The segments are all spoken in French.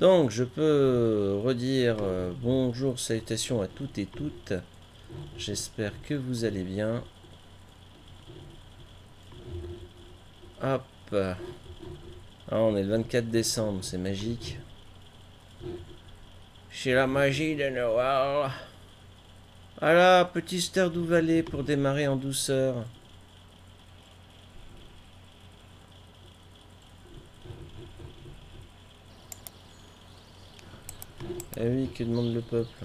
Donc, je peux redire bonjour, salutations à toutes et toutes. J'espère que vous allez bien. Hop. Ah, on est le 24 décembre, c'est magique. C'est la magie de Noël. Voilà, petit Stardew Valley pour démarrer en douceur. Eh oui, que demande le peuple?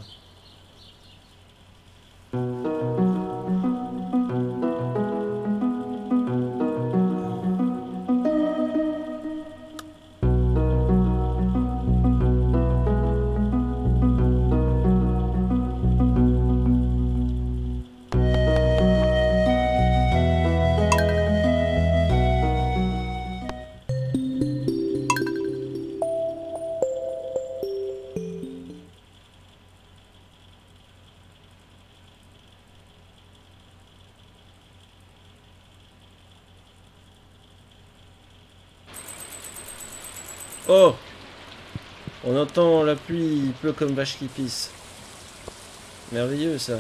Oh! On entend la pluie, il pleut comme vache qui pisse. Merveilleux ça.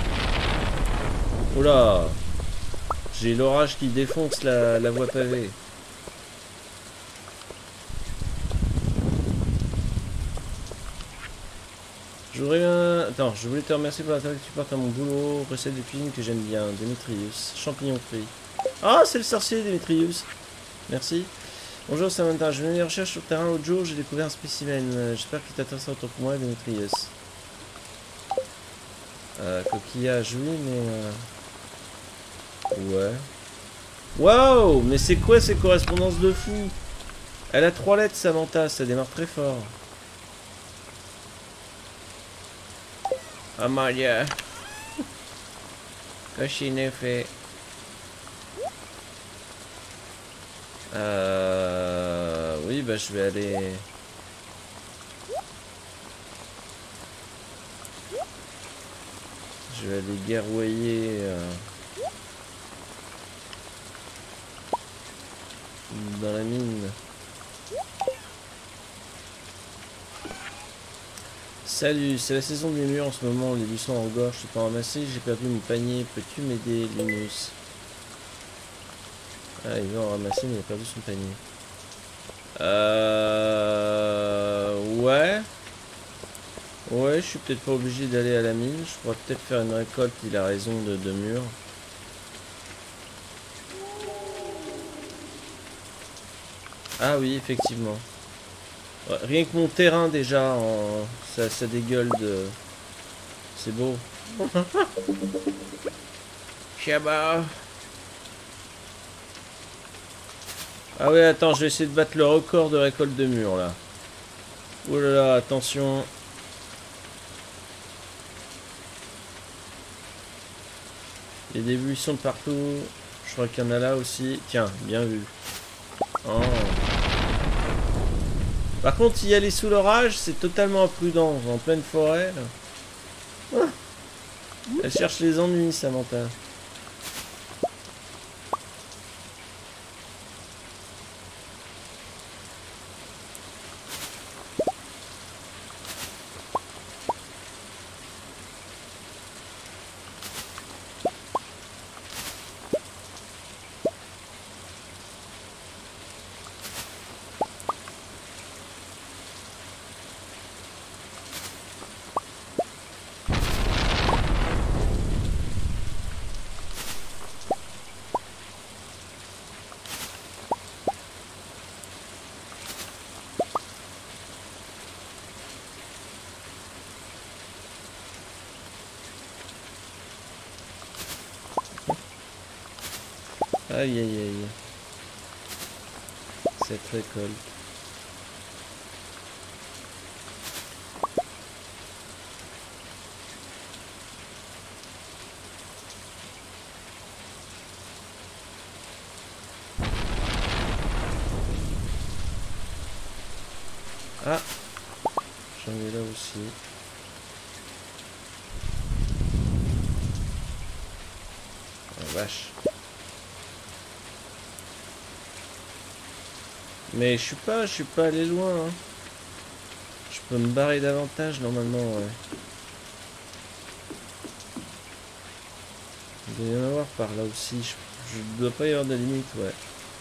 Oula! J'ai l'orage qui défonce la voie pavée. Je voulais te remercier pour la table que tu portes à mon boulot. Recette de cuisine que j'aime bien. Demetrius. Champignons frits. Ah, c'est le sorcier Demetrius. Merci. Bonjour Samantha. Je venais des recherches sur le terrain l'autre jour. J'ai découvert un spécimen. J'espère qu'il t'intéresse autant que moi, Demetrius. Coquillage, oui, mais... Ouais. Waouh! Mais c'est quoi ces correspondances de fou? Elle a 3 lettres, Samantha. Ça démarre très fort. Amalia. Cochine fait. Oui, bah je vais aller... Je vais aller guerroyer dans la mine. Salut, c'est la saison des murs en ce moment, les buissons en gorge, je peux en ramasser, j'ai perdu mon panier, peux-tu m'aider, Linus? Ah, il veut en ramasser, mais il a perdu son panier. Ouais. Ouais, je suis peut-être pas obligé d'aller à la mine, je pourrais peut-être faire une récolte, il a raison, de murs. Ah oui, effectivement. Ouais, rien que mon terrain déjà, ça dégueule de... C'est beau. Shabba. Ah ouais, attends, je vais essayer de battre le record de récolte de murs là. Oh là là, attention. Il y a des buissons de partout. Je crois qu'il y en a là aussi. Tiens, bien vu. Oh. Par contre, y aller sous l'orage, c'est totalement imprudent. En pleine forêt. Ah. Elle cherche les ennuis, Samantha. Aïe aïe aïe. Cette récolte. Ah, j'en ai là aussi. Oh, vache. Mais je suis pas allé loin. Hein. peux me barrer davantage normalement, ouais. Il doit y en avoir par là aussi. Je dois pas y avoir de limite, ouais.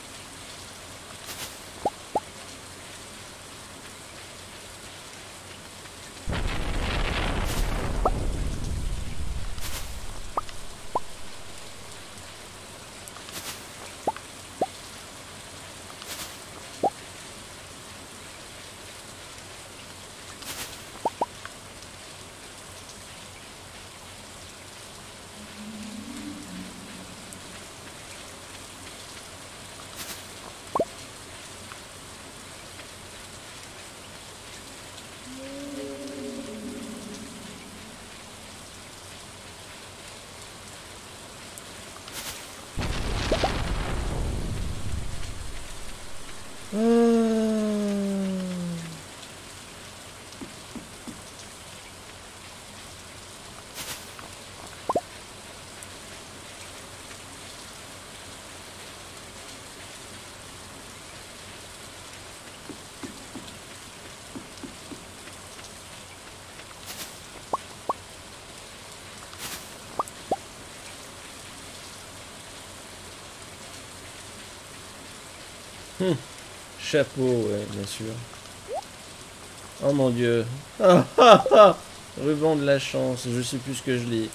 Chapeau, ouais, bien sûr. Oh mon dieu. Ah, ah, ah. Ruban de la chance, je sais plus ce que je lis.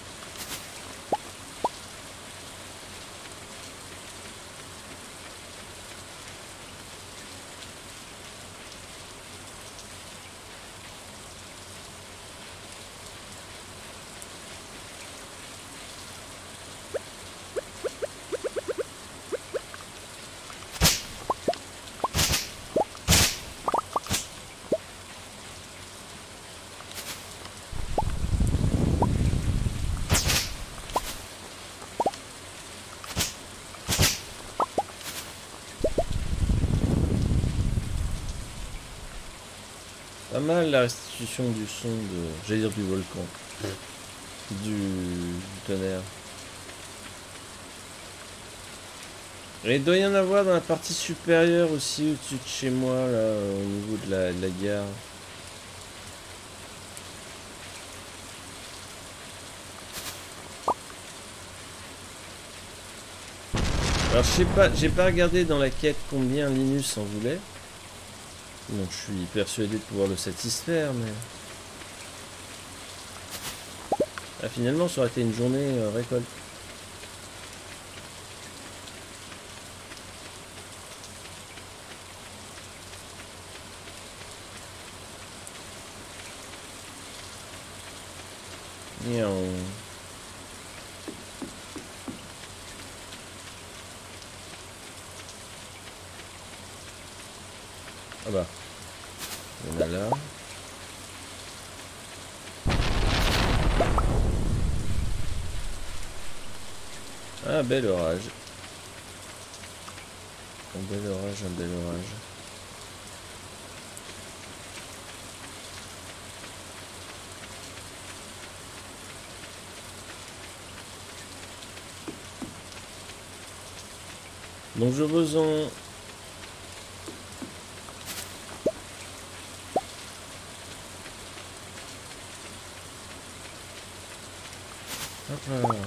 Pas mal la restitution du son de... J'allais dire du volcan. Du tonnerre. Et il doit y en avoir dans la partie supérieure aussi, au-dessus de chez moi, là, au niveau de la gare. Alors je sais pas, j'ai pas regardé dans la quête combien Linus en voulait. Donc je suis persuadé de pouvoir le satisfaire, mais... Ah, finalement ça aurait été une journée récolte. Miaou. Ah bah. Il y en a là. Ah, bel orage. Un bel orage, un bel orage. Donc je besoin... Hop là.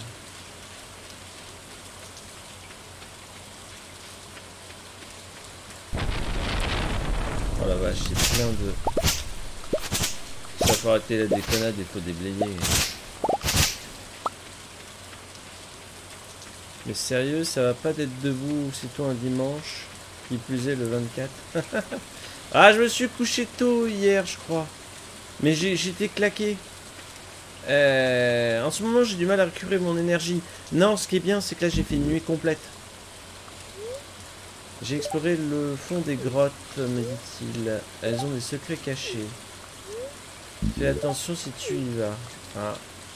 Oh la vache, c'est plein de... Ça faut arrêter la déconnade, il faut déblayer. Mais sérieux, ça va pas d'être debout aussitôt un dimanche, qui plus est le 24. Ah, je me suis couché tôt hier, je crois. Mais j'étais claqué. En ce moment, j'ai du mal à récupérer mon énergie. Non, ce qui est bien, c'est que là, j'ai fait une nuit complète. J'ai exploré le fond des grottes, me dit-il. Elles ont des secrets cachés. Fais attention si tu y vas. Ah.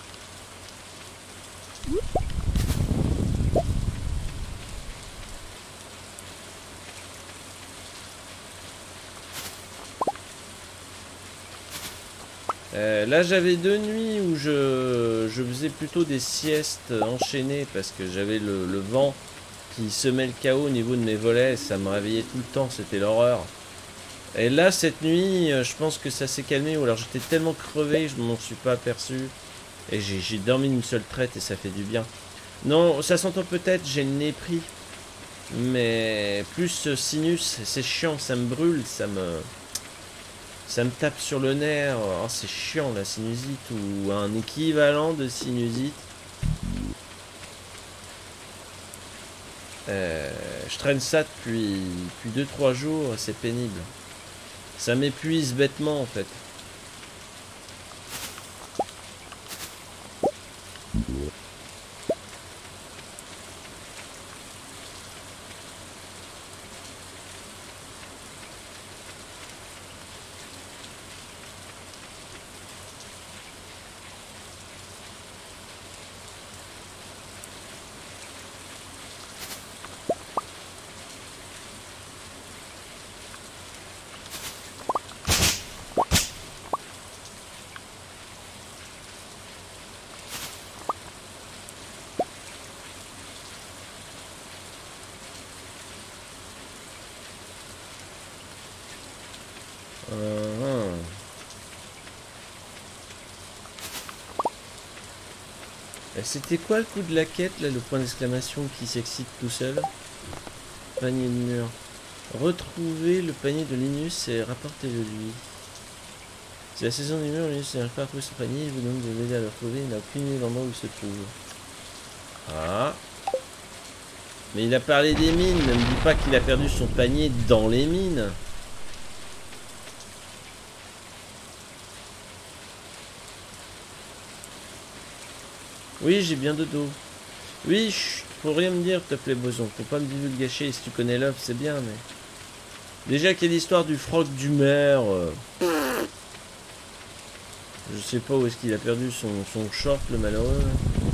Là j'avais 2 nuits où je faisais plutôt des siestes enchaînées parce que j'avais le vent qui semait le chaos au niveau de mes volets, ça me réveillait tout le temps, c'était l'horreur. Et là, cette nuit, je pense que ça s'est calmé. Ou alors j'étais tellement crevé, je m'en suis pas aperçu. Et j'ai dormi une seule traite et ça fait du bien. Non, ça s'entend peut-être, j'ai le nez pris. Mais plus sinus, c'est chiant, ça me brûle, ça me tape sur le nerf. Oh, c'est chiant la sinusite ou un équivalent de sinusite. Je traîne ça depuis 2-3 jours, c'est pénible. Ça m'épuise bêtement en fait. C'était quoi le coup de la quête là, le point d'exclamation qui s'excite tout seul? Panier de mur. Retrouver le panier de Linus et rapportez-le lui. C'est la saison du mur, Linus n'arrive pas à trouver son panier, il vous demande de l'aider à le retrouver, il n'a aucune idée de l'endroit où il se trouve. Ah. Mais il a parlé des mines, ne me dis pas qu'il a perdu son panier dans les mines. Oui, j'ai bien de dos. Oui, chut, faut rien me dire, s'il te plaît, Boson. Faut pas me divulgacher. Si tu connais l'œuvre, c'est bien, mais... Déjà qu'il y a l'histoire du froc du maire... Je sais pas où est-ce qu'il a perdu son short, le malheureux.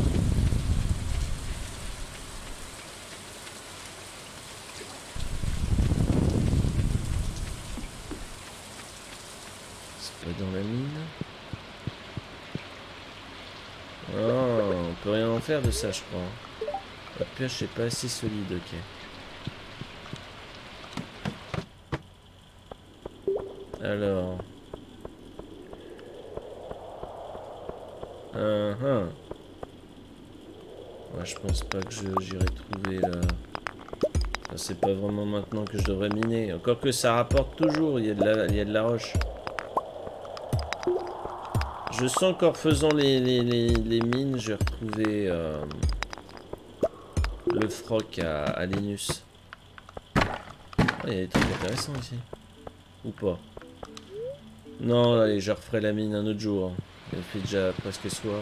C'est pas dans la mine. Oh, on peut rien en faire de ça, je crois. La pioche est pas assez solide, ok. Alors... Ouais, je pense pas que j'irai trouver là. Enfin, c'est pas vraiment maintenant que je devrais miner. Encore que ça rapporte toujours, il y a de la roche. Je sens qu'en faisant les mines, j'ai retrouvé le froc à Linus. Ah, il y a des trucs intéressants ici. Ou pas? Non, allez, je referai la mine un autre jour. Il fait déjà presque soir.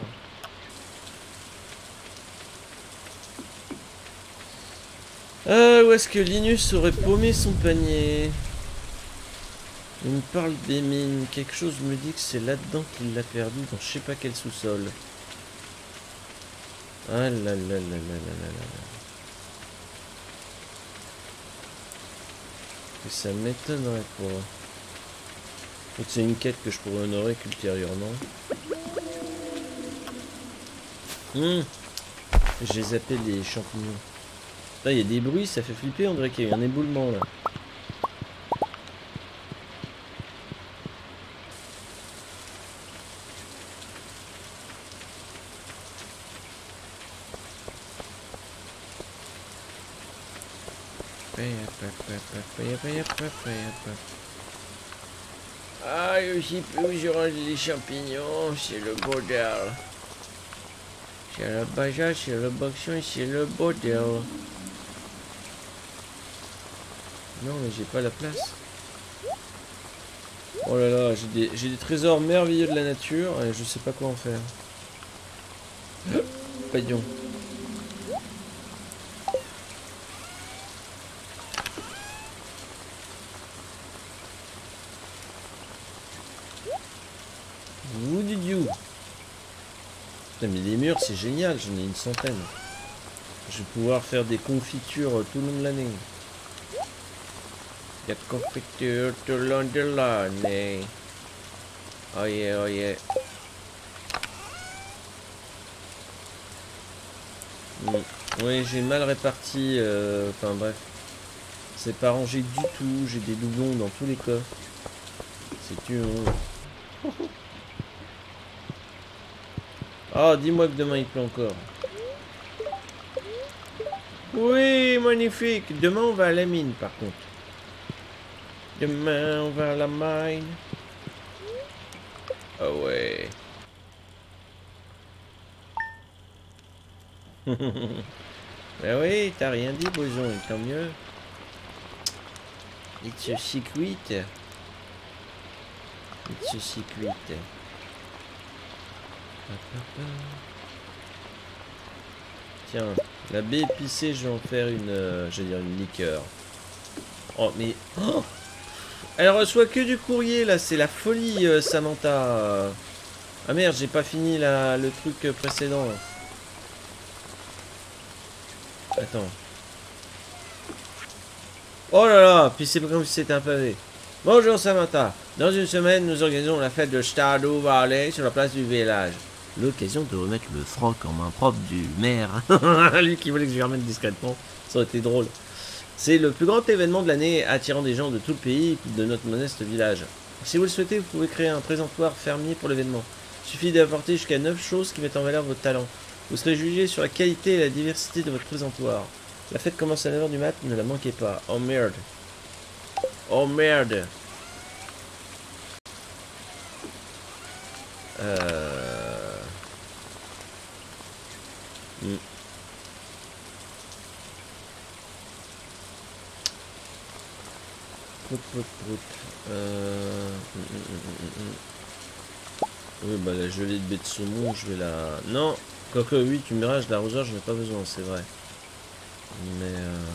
Où est-ce que Linus aurait paumé son panier? Il me parle des mines. Quelque chose me dit que c'est là-dedans qu'il l'a perdu, dans je sais pas quel sous-sol. Ah là là là là là là là. Et ça m'étonnerait pas. Donc c'est une quête que je pourrais honorer ultérieurement. J'ai zappé les champignons. Là, il y a des bruits, ça fait flipper, on dirait qu'il y a eu un éboulement là. Ah, je sais plus où je range les champignons, c'est le bordel. C'est la baja, c'est le boxon, c'est le bordel. Non, mais j'ai pas la place. Oh là là, j'ai des trésors merveilleux de la nature et je sais pas quoi en faire. Paillon. Who did you? Putain, mais les murs, c'est génial, j'en ai une centaine. Je vais pouvoir faire des confitures tout le long de l'année. Des confitures tout le long de l'année. Oh yeah, oh yeah. Oui, j'ai mal réparti, enfin bref. C'est pas rangé du tout, j'ai des doublons dans tous les coffres. C'est une honte. Oh, dis-moi que demain il pleut encore. Oui, magnifique. Demain on va à la mine par contre. Demain on va à la mine. Ah ouais. Ben oui, t'as rien dit, Boson, et tant mieux. It's a secret. It's a secret. Tiens, la baie épicée, je vais en faire une, j'allais dire une liqueur. Oh, mais... Oh, elle reçoit que du courrier, là, c'est la folie, Samantha. Ah merde, j'ai pas fini le truc précédent. Là. Attends. Oh là là, puis c'est pas comme si c'était un pavé. Bonjour Samantha. Dans une semaine, nous organisons la fête de Stardew Valley sur la place du village. L'occasion de remettre le froc en main propre du maire. Lui qui voulait que je lui remette discrètement. Ça aurait été drôle. C'est le plus grand événement de l'année attirant des gens de tout le pays de notre modeste village. Si vous le souhaitez, vous pouvez créer un présentoir fermier pour l'événement. Il suffit d'apporter jusqu'à 9 choses qui mettent en valeur votre talent. Vous serez jugé sur la qualité et la diversité de votre présentoir. La fête commence à 9h du mat, ne la manquez pas. Oh merde. Oh merde. Oui, bah la gelée de baie de saumon, je vais la... Non, quoique oui, tu me diras, de l'arroseur, j'en ai pas besoin, c'est vrai. Mais...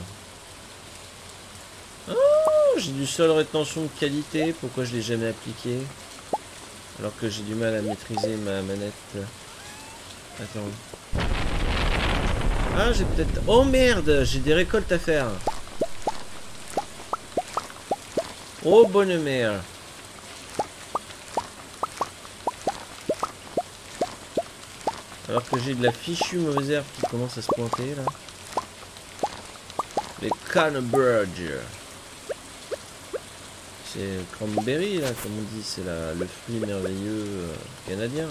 Oh, j'ai du sol rétention de qualité, pourquoi je l'ai jamais appliqué? Alors que j'ai du mal à maîtriser ma manette. Attends. Ah, j'ai peut-être... Oh merde, j'ai des récoltes à faire. Oh, bonne mère. Alors que j'ai de la fichue mauvaise herbe qui commence à se pointer là. Les canneberg. C'est cranberry là, comme on dit, c'est le fruit merveilleux canadien.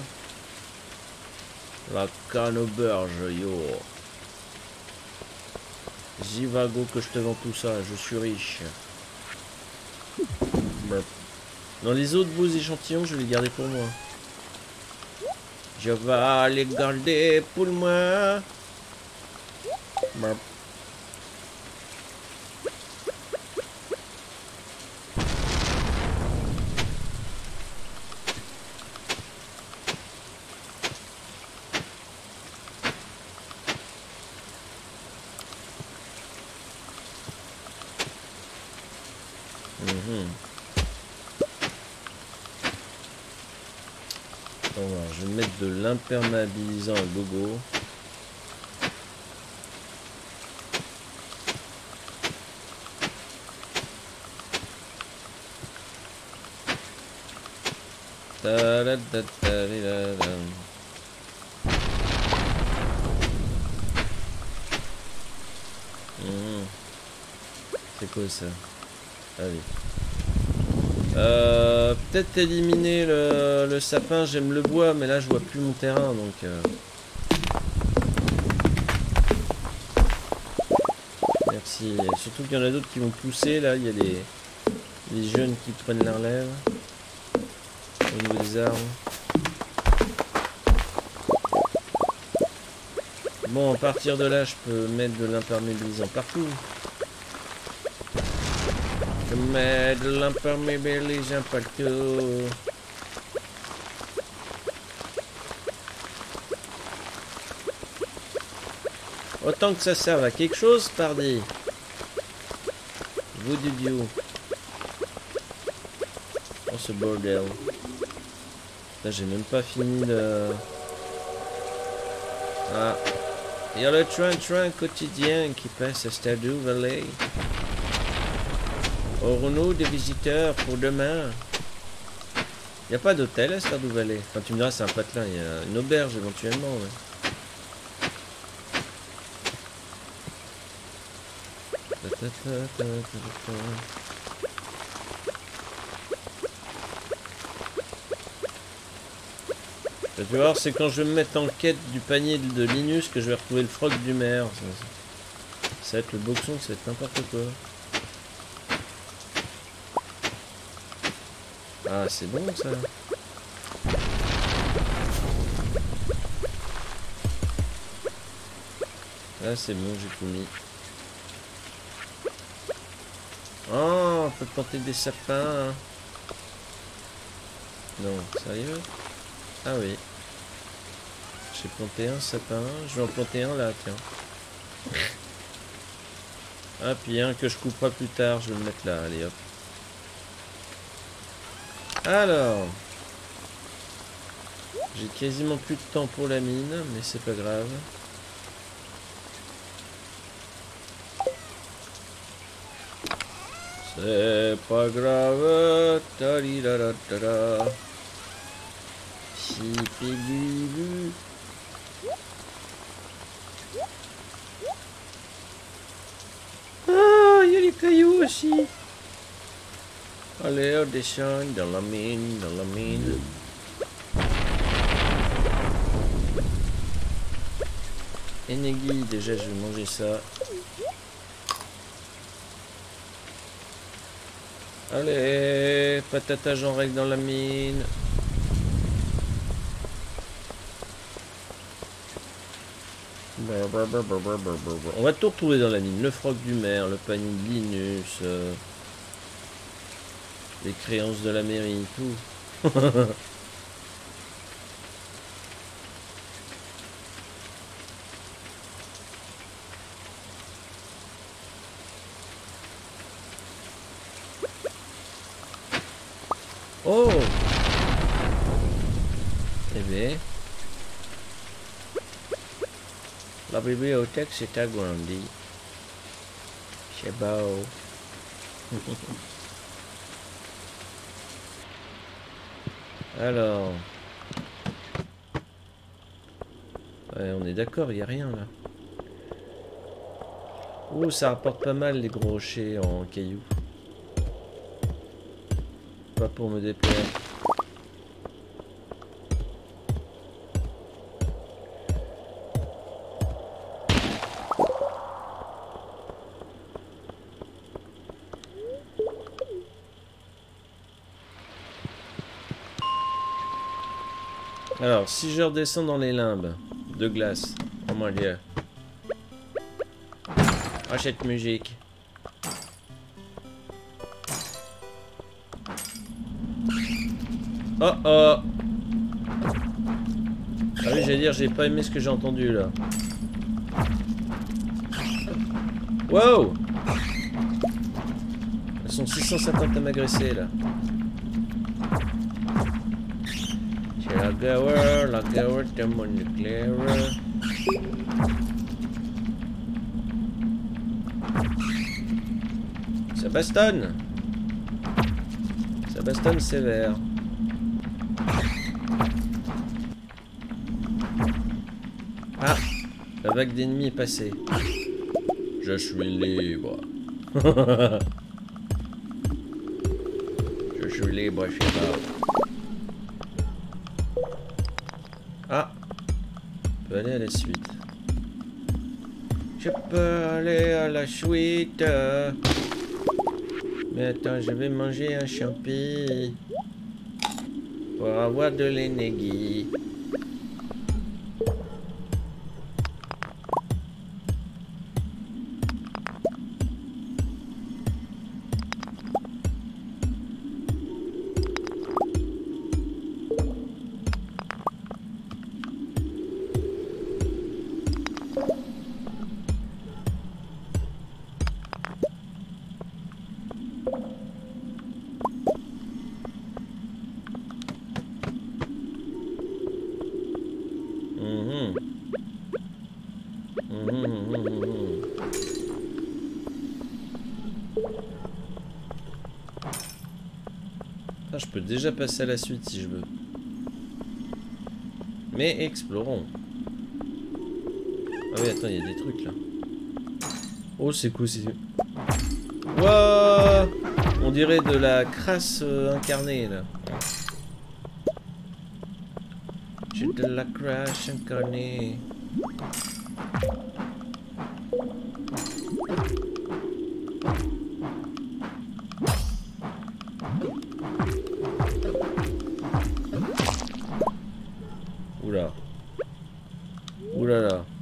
La canneberge, yo. Zivago que je te vends tout ça, je suis riche. Dans les autres beaux échantillons, je vais les garder pour moi. Je vais les garder pour moi. Je vais mettre de l'imperméabilisant à gogo. C'est quoi ça? Allez. Peut-être éliminer le sapin, j'aime le bois, mais là je vois plus mon terrain, donc... Merci. Surtout qu'il y en a d'autres qui vont pousser, là, il y a les jeunes qui prennent la relève. Au niveau des arbres. Bon, à partir de là, je peux mettre de l'imperméabilisant partout. Je mets de l'imperméabilisant partout. Autant que ça serve à quelque chose, pardi. Vous du dieu. Oh, ce bordel. Là, j'ai même pas fini de... Ah. Il y a le train quotidien qui passe à Stardew Valley. Aurons-nous des visiteurs pour demain? Il n'y a pas d'hôtel à Stardew Valley. Enfin, tu me diras, c'est un patelin. Il y a une auberge éventuellement. Ouais. Tu vas voir, c'est quand je vais me mettre en quête du panier de Linus que je vais retrouver le frog du maire. Ça va être le boxon, ça va être n'importe quoi. Ah, c'est bon ça. Là, c'est bon, j'ai tout mis. Oh, on peut planter des sapins. Hein. Non, sérieux? Ah oui. J'ai planté un sapin. Je vais en planter un là, tiens. Ah, puis un que je couperai plus tard. Je vais le mettre là. Allez, hop. Alors. J'ai quasiment plus de temps pour la mine, mais c'est pas grave. C'est pas grave. Talilalatala. Chipilulu. Ah, il y a les cailloux aussi. Allez, on descend dans la mine, dans la mine. Enegi, déjà je vais manger ça. Allez, patatage en règle dans la mine. On va tout retrouver dans la mine. Le frog du maire, le panier de Linus, les créances de la mairie, tout. Oh! Eh bien, la bibliothèque s'est agrandie. C'est beau. Alors. Ouais, on est d'accord, il n'y a rien là. Oh, ça rapporte pas mal les gros rochers en cailloux. Pas pour me déplaire. Alors, si je redescends dans les limbes de glace, oh mon dieu. Ah, cette musique. Oh oh. Ah oui, j'allais dire, j'ai pas aimé ce que j'ai entendu là. Wow. Elles sont 650 à m'agresser là. C'est la guerre thermonucléaire. Ça bastonne. Ça bastonne sévère. Ah, la vague d'ennemis est passée. Je suis libre. Je suis libre, je suis là. Ah, je peux aller à la suite. Je peux aller à la suite. Mais attends, je vais manger un champi pour avoir de l'énergie. Ah, je peux déjà passer à la suite si je veux. Mais explorons. Ah oui, attends, il y a des trucs là. Oh, c'est cool, c'est... Wouah, on dirait de la crasse incarnée là. J'ai de la crasse incarnée. Oula. Oulala.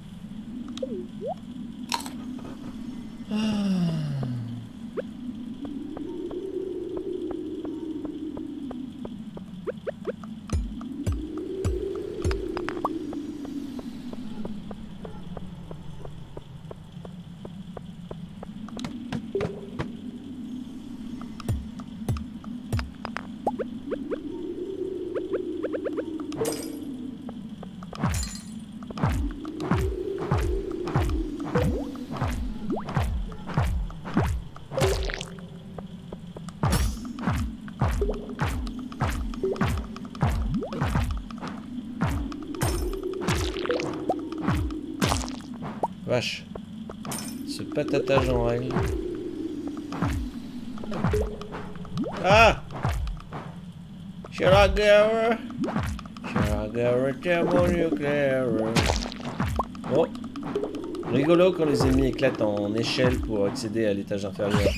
Vache. Ce patatage en règle. Ah! Shiragara thermonucléaire. Oh! Rigolo quand les ennemis éclatent en échelle pour accéder à l'étage inférieur.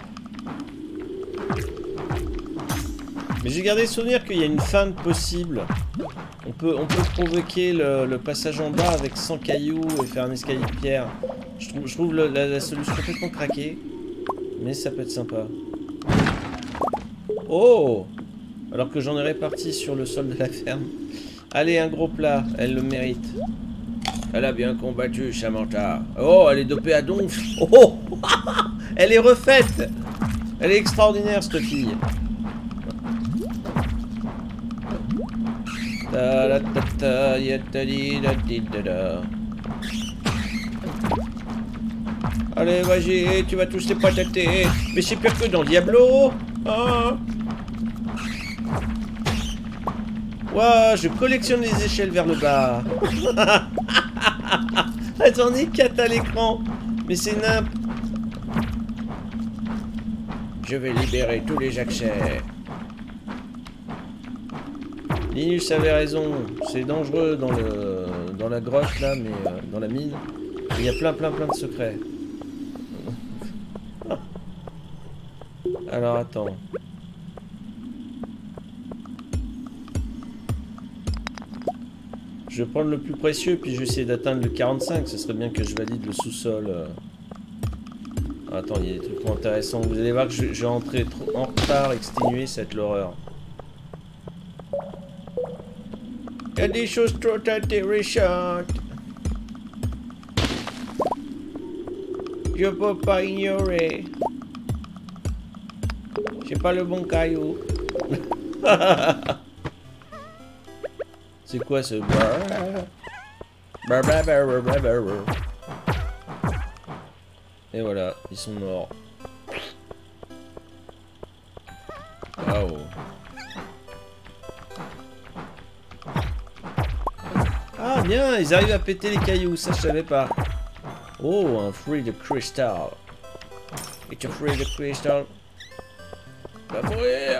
Mais j'ai gardé le souvenir qu'il y a une feinte possible. On peut provoquer le passage en bas avec 100 cailloux et faire un escalier de pierre. Je trouve la solution complètement craquée. Mais ça peut être sympa. Oh! Alors que j'en ai réparti sur le sol de la ferme. Allez, un gros plat. Elle le mérite. Elle a bien combattu, Samantha. Oh, elle est dopée à donf. Oh! Elle est refaite! Elle est extraordinaire, cette fille. Allez, vas-y, tu vas tous les patater. Mais c'est pire que dans Diablo. Ah. Ouah, je collectionne les échelles vers le bas. J'en ai 4 à l'écran. Mais c'est nimp. Je vais libérer tous les accès. Linus avait raison, c'est dangereux dans la grotte là, mais dans la mine, il y a plein de secrets. Alors attends. Je vais prendre le plus précieux, puis je vais essayer d'atteindre le 45, ce serait bien que je valide le sous-sol. Attends, il y a des trucs trop intéressants, vous allez voir que je vais entrer trop en retard, exténué, ça va être l'horreur. Il y a des choses trop intéressantes. Je peux pas ignorer. J'ai pas le bon caillou. C'est quoi ce bar? Et voilà, ils sont morts. Waouh. Ah bien, ils arrivent à péter les cailloux, ça je savais pas. Oh, un fruit de cristal. It's a fruit de cristal. Va mourir.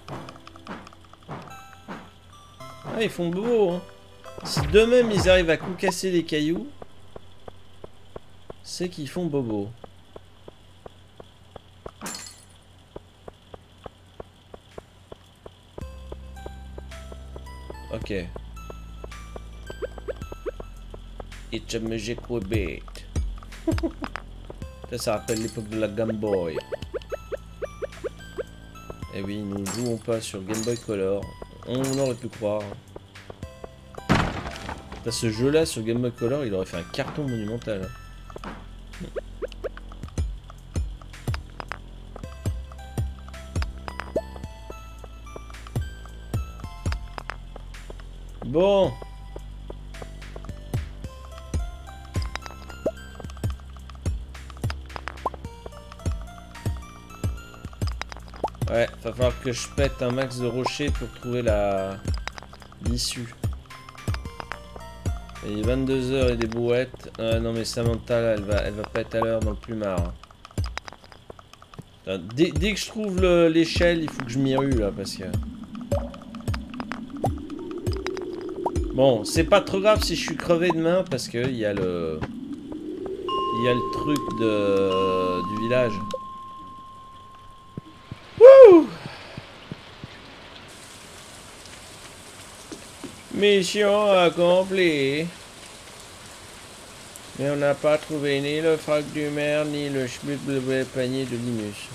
Ah, ils font beau, hein. Si d'eux-mêmes ils arrivent à concasser les cailloux, c'est qu'ils font bobo. Ok. It's a magic rabbit. Ça rappelle l'époque de la Game Boy. Et oui, nous ne jouons pas sur Game Boy Color. On aurait pu croire. Ce jeu-là sur Game Boy Color, il aurait fait un carton monumental. Bon. Ouais, va falloir que je pète un max de rochers pour trouver l'issue. Il est 22 h et des brouettes. Non mais Samantha là, elle va pas être à l'heure dans le plumard. Putain, dès que je trouve l'échelle, il faut que je m'y rue là parce que... Bon, c'est pas trop grave si je suis crevé demain parce que il y a le... Il y a le truc du village. Wouh! Mission accomplie. Mais on n'a pas trouvé ni le frac du maire, ni le panier de Linus.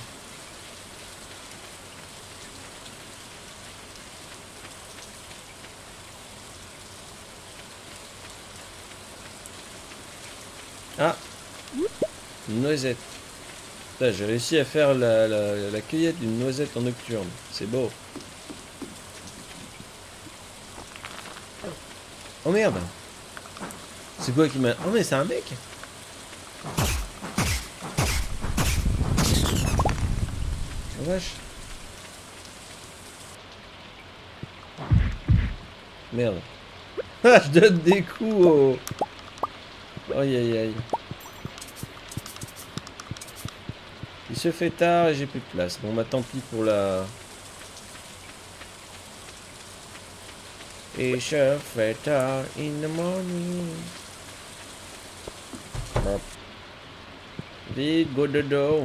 Ah! Une noisette. J'ai réussi à faire la cueillette d'une noisette en nocturne. C'est beau. Oh merde! C'est quoi qui m'a... Oh mais c'est un mec! Oh vache! Merde. Ah, je donne des coups au... Aïe aïe aïe. Il se fait tard et j'ai plus de place. Bon bah tant pis pour la... Il se fait tard in the morning. Hop. Vite, go dodo.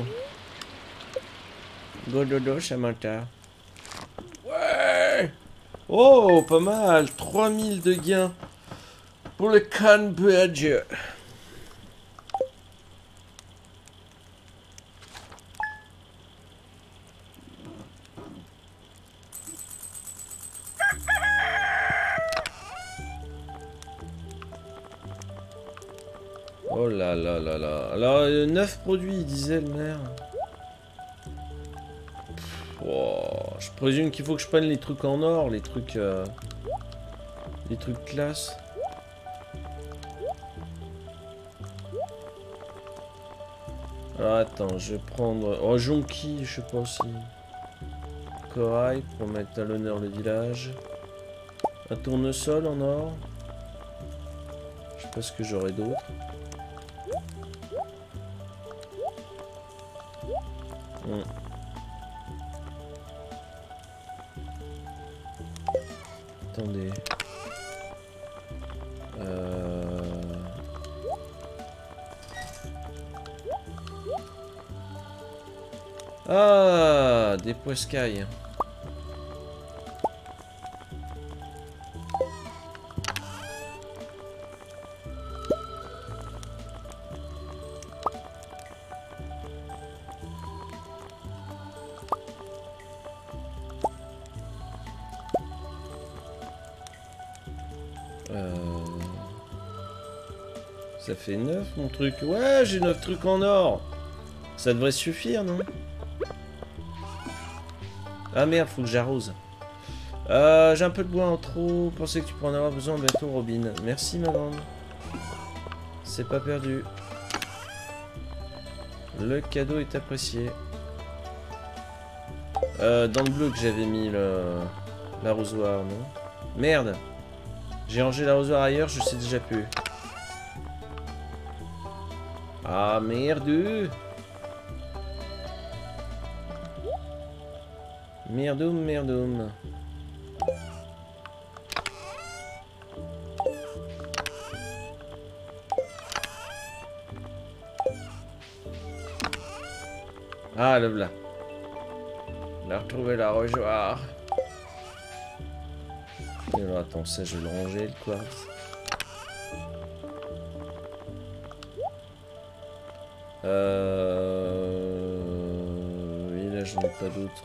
Go dodo, Samantha. Ouais! Oh, pas mal. 3000 de gains. Pour le Canbridge. Oh là là là là. Alors, 9 produits, disait le maire. Oh, je présume qu'il faut que je prenne les trucs en or, les trucs classe. Alors attends, je vais prendre... Oh, jonquille, je sais pas si... Corail, pour mettre à l'honneur le village. Un tournesol en or. Je sais pas ce que j'aurai d'autre. Attendez. Ah, des poiscailles. Ça fait 9 mon truc. Ouais, j'ai 9 trucs en or. Ça devrait suffire, non? Ah merde, faut que j'arrose. J'ai un peu de bois en trop. Pensais que tu pourrais en avoir besoin bientôt, Robin. Merci, ma grande. C'est pas perdu. Le cadeau est apprécié. Dans le bleu que j'avais mis l'arrosoir, non? Merde. J'ai rangé l'arrosoir ailleurs, je sais déjà plus. Ah merde. Merdoum, merdoum. Ah, le voilà. On a retrouvé l'arrosoir. Alors attends, ça je vais le ranger, le quartz. Et là j'en ai pas d'autres.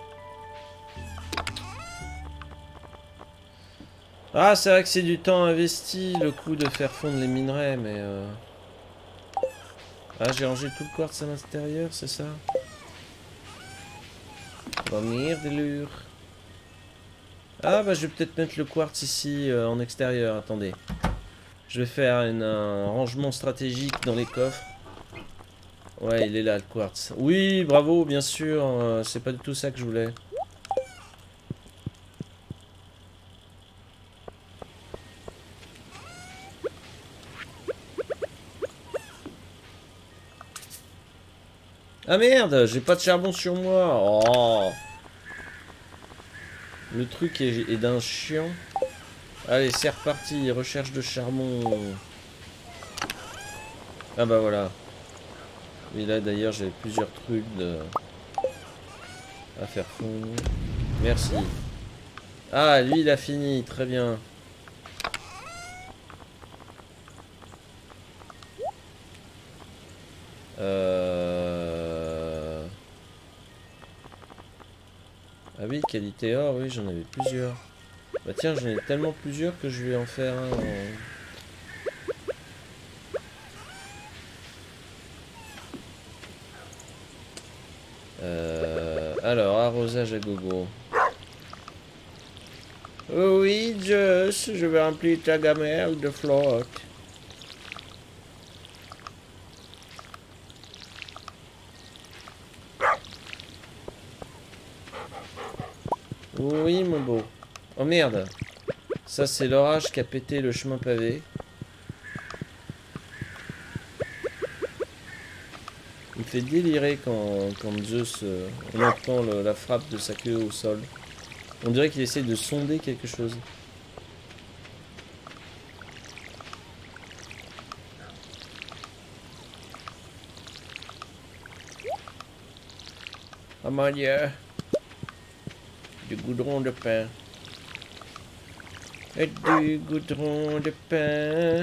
Ah, c'est vrai que c'est du temps investi, le coup de faire fondre les minerais, mais... Ah, j'ai rangé tout le quartz à l'intérieur, c'est ça? Oh merde, lure. Ah, bah je vais peut-être mettre le quartz ici, en extérieur, attendez. Je vais faire un rangement stratégique dans les coffres. Ouais, il est là, le quartz. Oui, bravo, bien sûr, c'est pas du tout ça que je voulais. Ah merde, j'ai pas de charbon sur moi. Oh. Le truc est d'un chiant. Allez, c'est reparti. Recherche de charbon. Ah bah voilà. Et là d'ailleurs j'avais plusieurs trucs à faire fondre. Merci. Ah, lui il a fini. Très bien. Ah oui, qualité or, oui, j'en avais plusieurs. Bah tiens, j'en ai tellement plusieurs que je vais en faire un alors, arrosage à gogo. Oh oui, Joss, je vais remplir ta gamelle de flotte. Oui, mon beau. Oh merde. Ça, c'est l'orage qui a pété le chemin pavé. Il me fait délirer quand Zeus, on entend la frappe de sa queue au sol. On dirait qu'il essaie de sonder quelque chose. Oh mon Dieu. Du goudron de pain. Et du goudron de pain.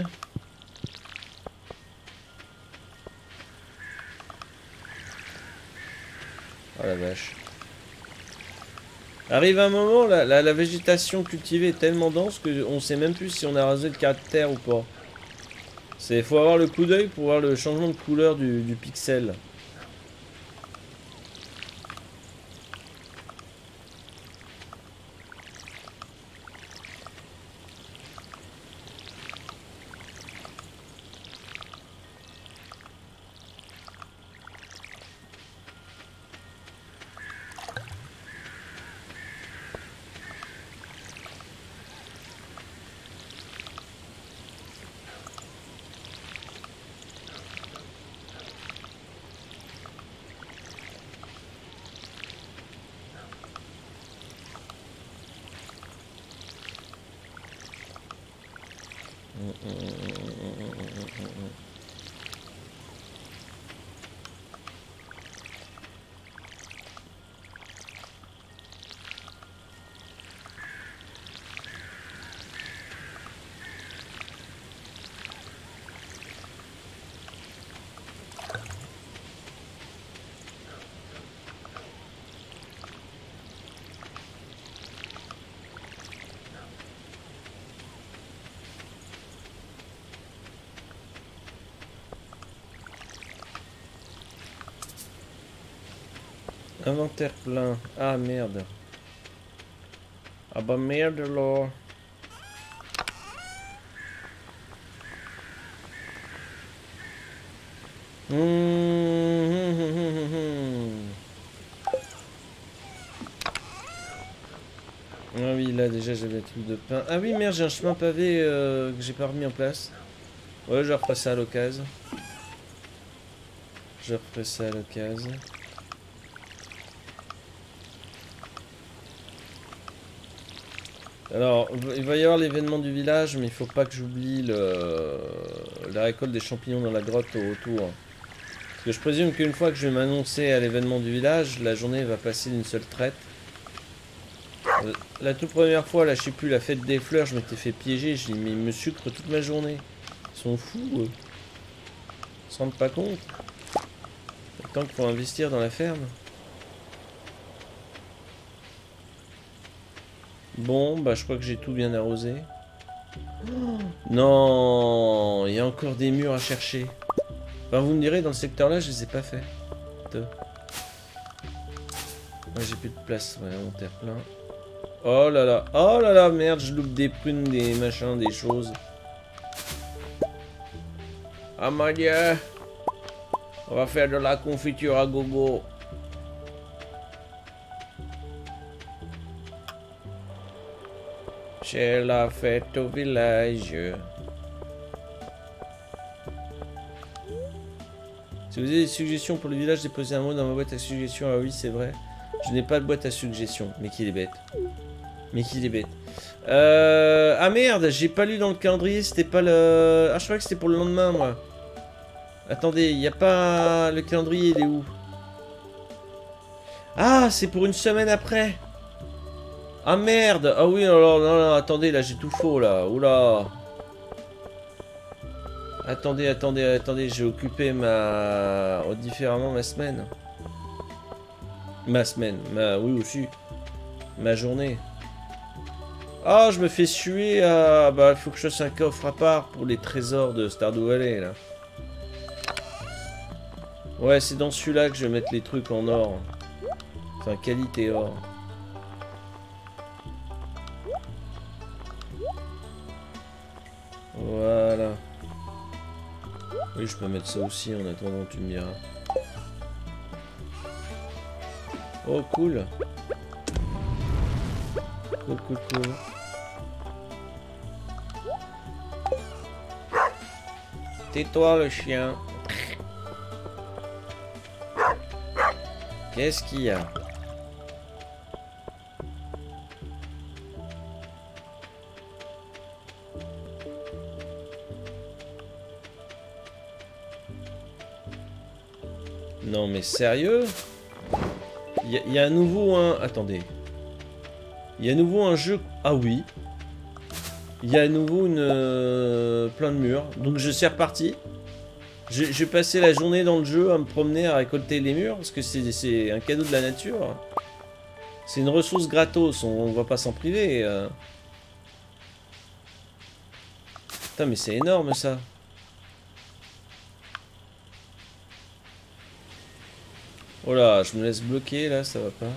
Oh la vache. Arrive un moment, la végétation cultivée est tellement dense qu'on sait même plus si on a rasé le caractère ou pas. Faut avoir le coup d'œil pour voir le changement de couleur du pixel. Inventaire plein. Ah merde. Ah bah merde alors. Ah oui, là déjà j'avais tout de pain. Ah oui, merde, j'ai un chemin pavé que j'ai pas remis en place. Ouais, je referai ça à l'occasion. Je referai ça à l'occasion. Alors, il va y avoir l'événement du village, mais il faut pas que j'oublie la récolte des champignons dans la grotte au retour. Parce que je présume qu'une fois que je vais m'annoncer à l'événement du village, la journée va passer d'une seule traite. La toute première fois, là, je sais plus, la fête des fleurs, je m'étais fait piéger, j'ai dit, mais ils me sucrent toute ma journée. Ils sont fous, eux. Ils se rendent pas compte. Le temps qu'il faut investir dans la ferme. Bon, bah je crois que j'ai tout bien arrosé. Oh, non, il y a encore des murs à chercher. Enfin, vous me direz, dans le secteur là, je les ai pas fait. Ouais, j'ai plus de place, ouais, inventaire plein. Oh là là, merde, je loupe des prunes, des machins, des choses. Ah mon Dieu, on va faire de la confiture à gogo. C'est la fête au village. Si vous avez des suggestions pour le village, déposez un mot dans ma boîte à suggestions. Ah oui, c'est vrai. Je n'ai pas de boîte à suggestions. Mais qu'il est bête. Mais qu'il est bête. Ah merde, j'ai pas lu dans le calendrier, c'était pas le... Ah, je croyais que c'était pour le lendemain, moi. Attendez, il y a pas... Le calendrier, il est où? Ah, c'est pour une semaine après. Ah merde. Ah oui, non, non, non, attendez, là, j'ai tout faux, là. Oula. Attendez, attendez, attendez, j'ai occupé ma... différemment ma semaine. Ma semaine, oui aussi. Ma journée. Ah, je me fais suer à... Bah, il faut que je fasse un coffre à part pour les trésors de Stardew Valley, là. Ouais, c'est dans celui-là que je vais mettre les trucs en or. Enfin, qualité or. Voilà. Oui, je peux mettre ça aussi en attendant, tu me diras. Oh, cool. Cool, cool, cool. Tais-toi, le chien. Qu'est-ce qu'il y a? Non mais sérieux? Il y a à nouveau un... Attendez. Il y a à nouveau un jeu... Ah oui. Il y a à nouveau une... plein de murs. Donc je suis reparti. J'ai passé la journée dans le jeu à me promener, à récolter les murs. Parce que c'est un cadeau de la nature. C'est une ressource gratos. On va pas s'en priver. Putain mais c'est énorme ça. Oh là, je me laisse bloquer là, ça va pas.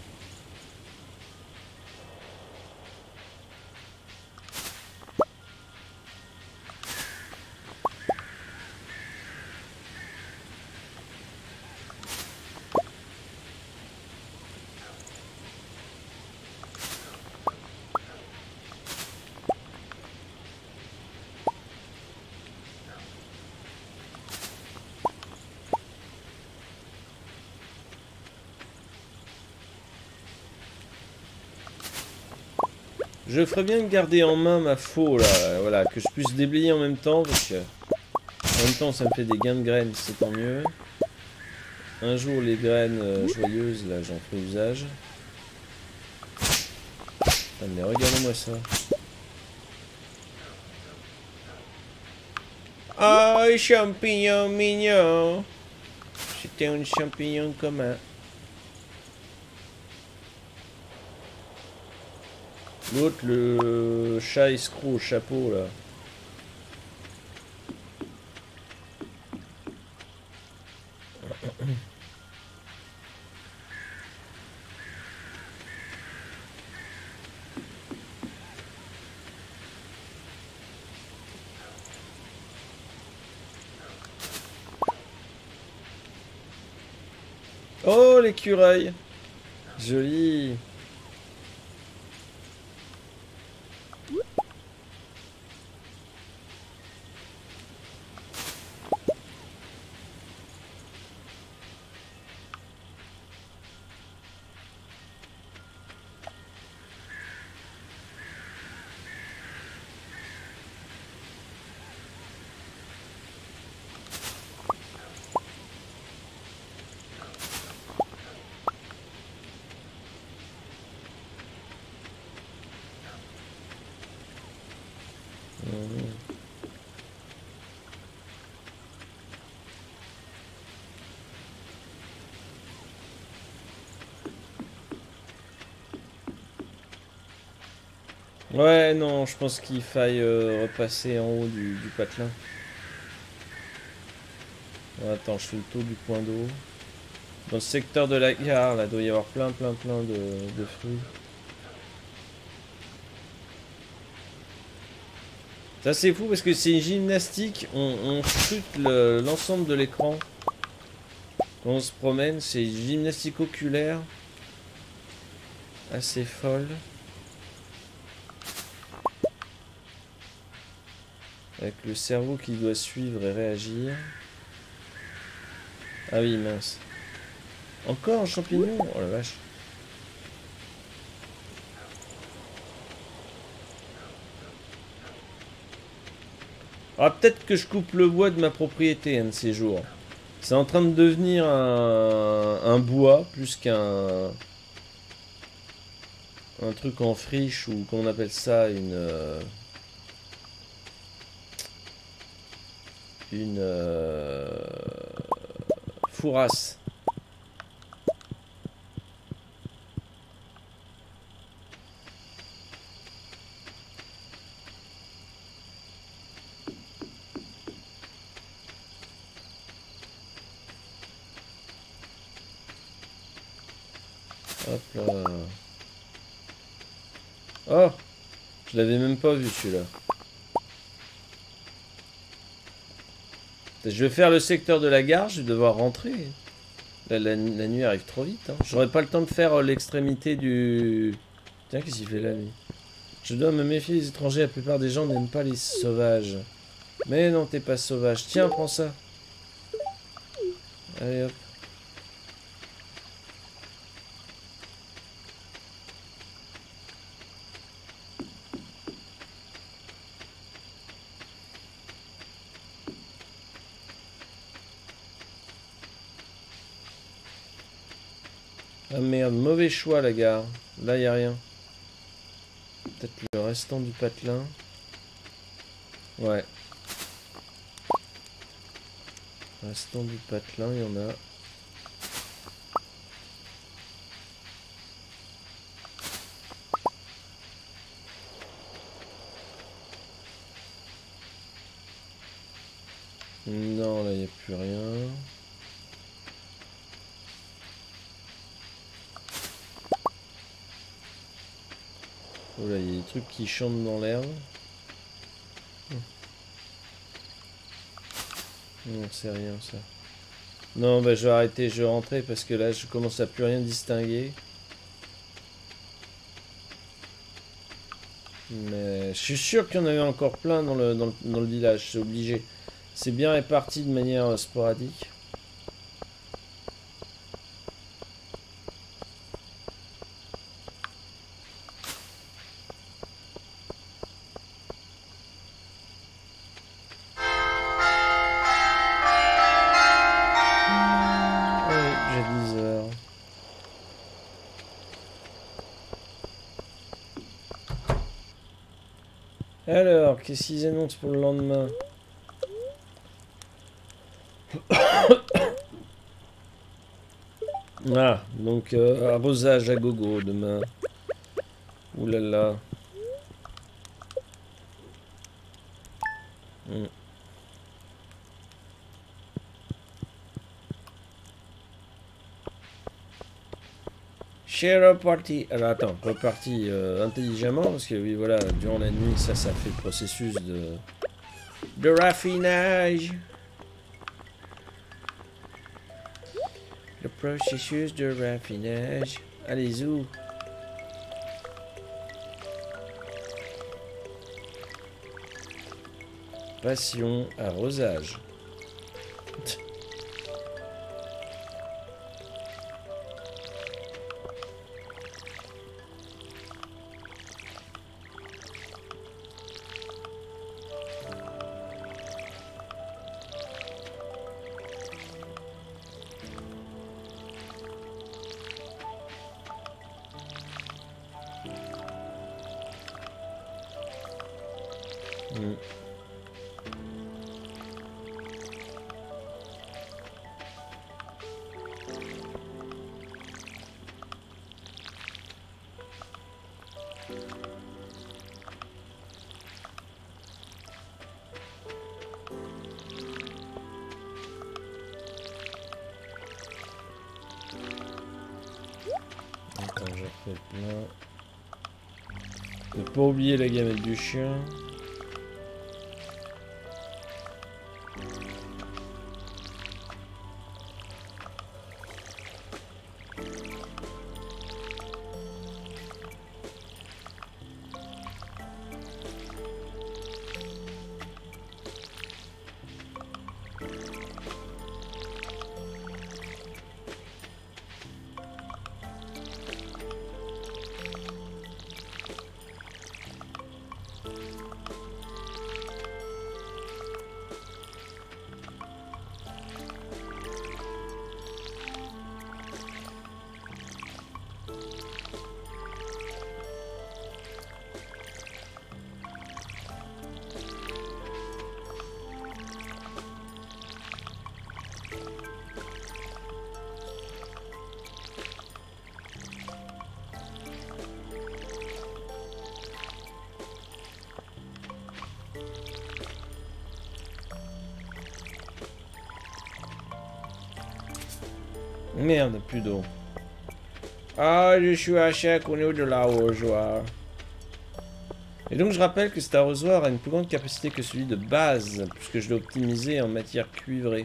Je ferais bien de garder en main ma faux là, voilà, que je puisse déblayer en même temps, parce que en même temps ça me fait des gains de graines, c'est tant mieux. Un jour les graines joyeuses, là j'en ferai usage. Ah, mais regardez-moi ça. Oh, champignon mignon. C'était un champignon commun. L'autre, le chat escroc au chapeau, là. Oh, l'écureuil. Joli. Ouais, non, je pense qu'il faille repasser en haut du patelin. Attends, je fais le tour du point d'eau. Dans le secteur de la gare, là, doit y avoir plein de fruits. Ça c'est fou parce que c'est une gymnastique, on scrute l'ensemble de l'écran. Quand on se promène, c'est une gymnastique oculaire. Assez folle. Avec le cerveau qui doit suivre et réagir. Ah oui, mince. Encore un champignon? Oh la vache. Ah, peut-être que je coupe le bois de ma propriété un de ces jours. C'est en train de devenir un bois plus qu'un un truc en friche ou qu'on appelle ça une fourrasse. Hop là. Oh, je l'avais même pas vu celui-là. Je vais faire le secteur de la gare, je vais devoir rentrer. La nuit arrive trop vite. Hein. J'aurai pas le temps de faire l'extrémité du... Tiens, qu'est-ce qu'il fait la nuit? Je dois me méfier des étrangers, la plupart des gens n'aiment pas les sauvages. Mais non, t'es pas sauvage. Tiens, prends ça. Allez hop. Ah merde, mauvais choix la gare. Là, y a rien. Peut-être le restant du patelin. Ouais. Restant du patelin, il y en a. Non, là, il n'y a plus rien. Oh là, il y a des trucs qui chantent dans l'herbe. Non, c'est rien ça. Non, bah je vais arrêter, je vais rentrer parce que là, je commence à plus rien distinguer. Mais je suis sûr qu'il y en avait encore plein dans le village, c'est obligé. C'est bien réparti de manière sporadique. Oui, j'ai 10 heures. Alors, qu'est-ce qu'ils annoncent pour le lendemain? Ah, donc arrosage à gogo demain. Ouh là là. Share a party. Alors attends, reparti intelligemment parce que oui voilà, durant la nuit ça fait le processus de raffinage. Le processus de raffinage. Allez où? Passion, arrosage. Attends, je refais plein. Ne pas oublier la gamelle du chien. Merde, plus d'eau. Ah, je suis à chaque au niveau de l'arrosoir. Et donc je rappelle que cet arrosoir a une plus grande capacité que celui de base, puisque je l'ai optimisé en matière cuivrée.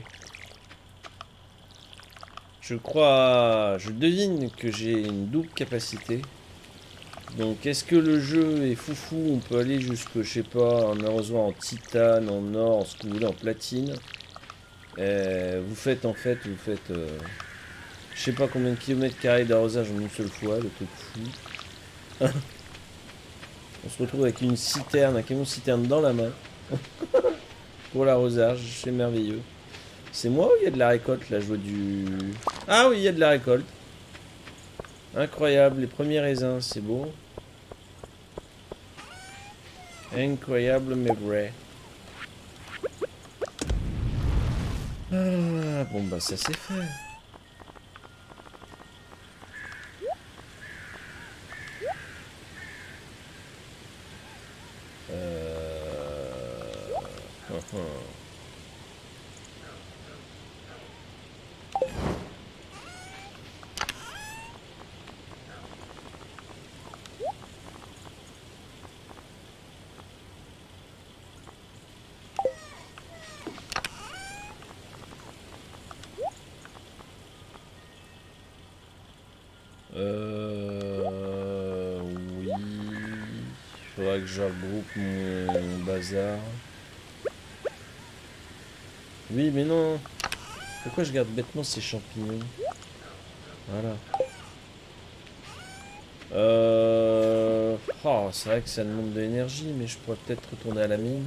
Je crois... Je devine que j'ai une double capacité. Donc est-ce que le jeu est foufou? On peut aller jusque, je sais pas, un arrosoir en titane, en or, en ce que vous voulez, en platine. Vous faites en fait, je sais pas combien de kilomètres carrés d'arrosage en une seule fois, le truc fou. On se retrouve avec une citerne, un camion citerne dans la main. Pour l'arrosage, c'est merveilleux. C'est moi ou il y a de la récolte là? Je vois du... Ah oui, il y a de la récolte. Incroyable, les premiers raisins, c'est beau. Incroyable mais vrai. Ah, bon bah ça c'est fait. Oui. Il faudra que je regroupe mon bazar. Oui, mais non. Pourquoi je garde bêtement ces champignons? Voilà. Oh, c'est vrai que ça demande de l'énergie, mais je pourrais peut-être retourner à la mine.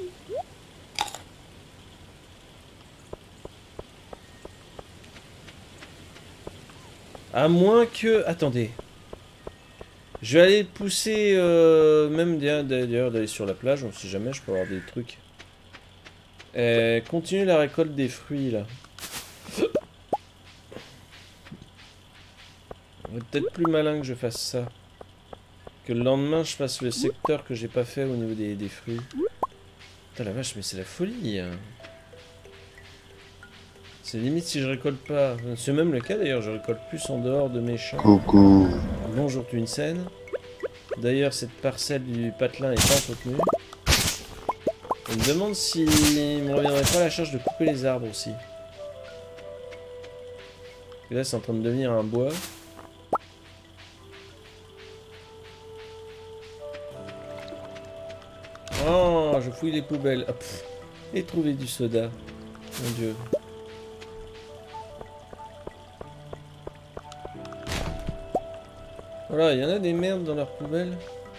À moins que... Attendez. Je vais aller pousser... même d'ailleurs d'aller sur la plage, on sait jamais, je peux avoir des trucs. Continuer la récolte des fruits, là. C'est peut-être plus malin que je fasse ça. Que le lendemain, je fasse le secteur que j'ai pas fait au niveau des fruits. Putain la vache, mais c'est la folie, hein. C'est limite si je récolte pas. C'est même le cas d'ailleurs, je récolte plus en dehors de mes champs. Coucou. Bonjour Twinsen. D'ailleurs, cette parcelle du patelin est pas entretenue. On me demande s'il me reviendrait pas la charge de couper les arbres aussi. Et là, c'est en train de devenir un bois. Oh, je fouille les poubelles. Hop. Et trouver du soda. Mon dieu. Voilà, il y en a des merdes dans leurs poubelles.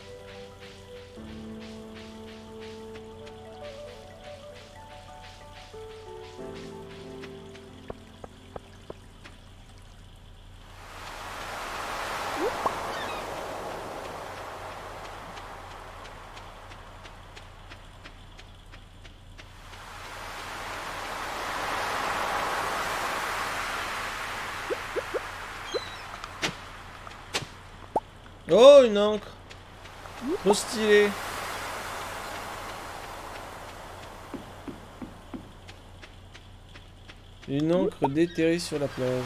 Oh, une encre. Trop stylé. Une encre déterrée sur la plage.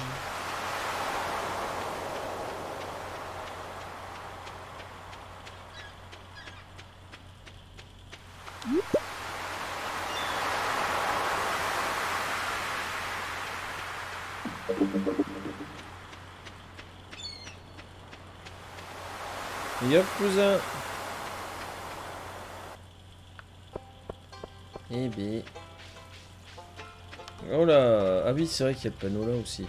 Yop, cousin. Eh bien. Oh là. Ah oui, c'est vrai qu'il y a le panneau là aussi.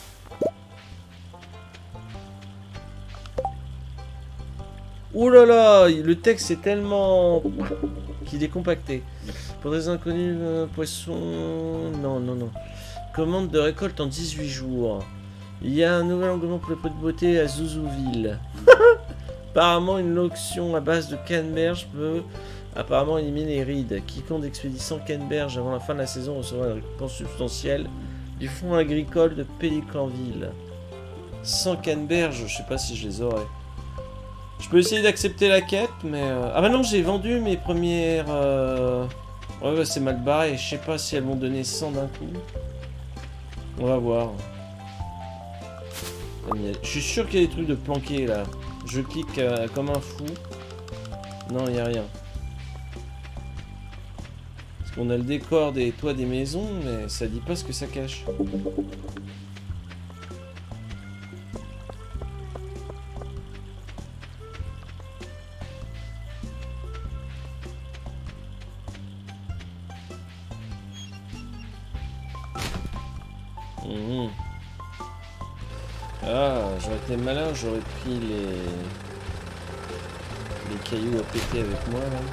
Oh là là, le texte est tellement... qu'il est compacté. Pour des inconnus, poissons... Non, non, non. Commande de récolte en 18 jours. Il y a un nouvel engouement pour le pot de beauté à Zouzouville. Apparemment, une locution à base de canneberge peut apparemment éliminer les rides. Quiconque expédie 100 canneberges avant la fin de la saison recevra une récompense substantielle du fonds agricole de Pélicanville. 100 canneberges, je sais pas si je les aurai. Je peux essayer d'accepter la quête, mais... Ah bah non, j'ai vendu mes premières... Ouais, bah, c'est mal barré. Je sais pas si elles vont donner 100 d'un coup. On va voir. Je suis sûr qu'il y a des trucs de planqués là. Je clique comme un fou. Non, il n'y a rien. Parce qu'on a le décor des toits des maisons, mais ça dit pas ce que ça cache. Mmh. Ah, j'aurais été malin, j'aurais pris les cailloux à péter avec moi là.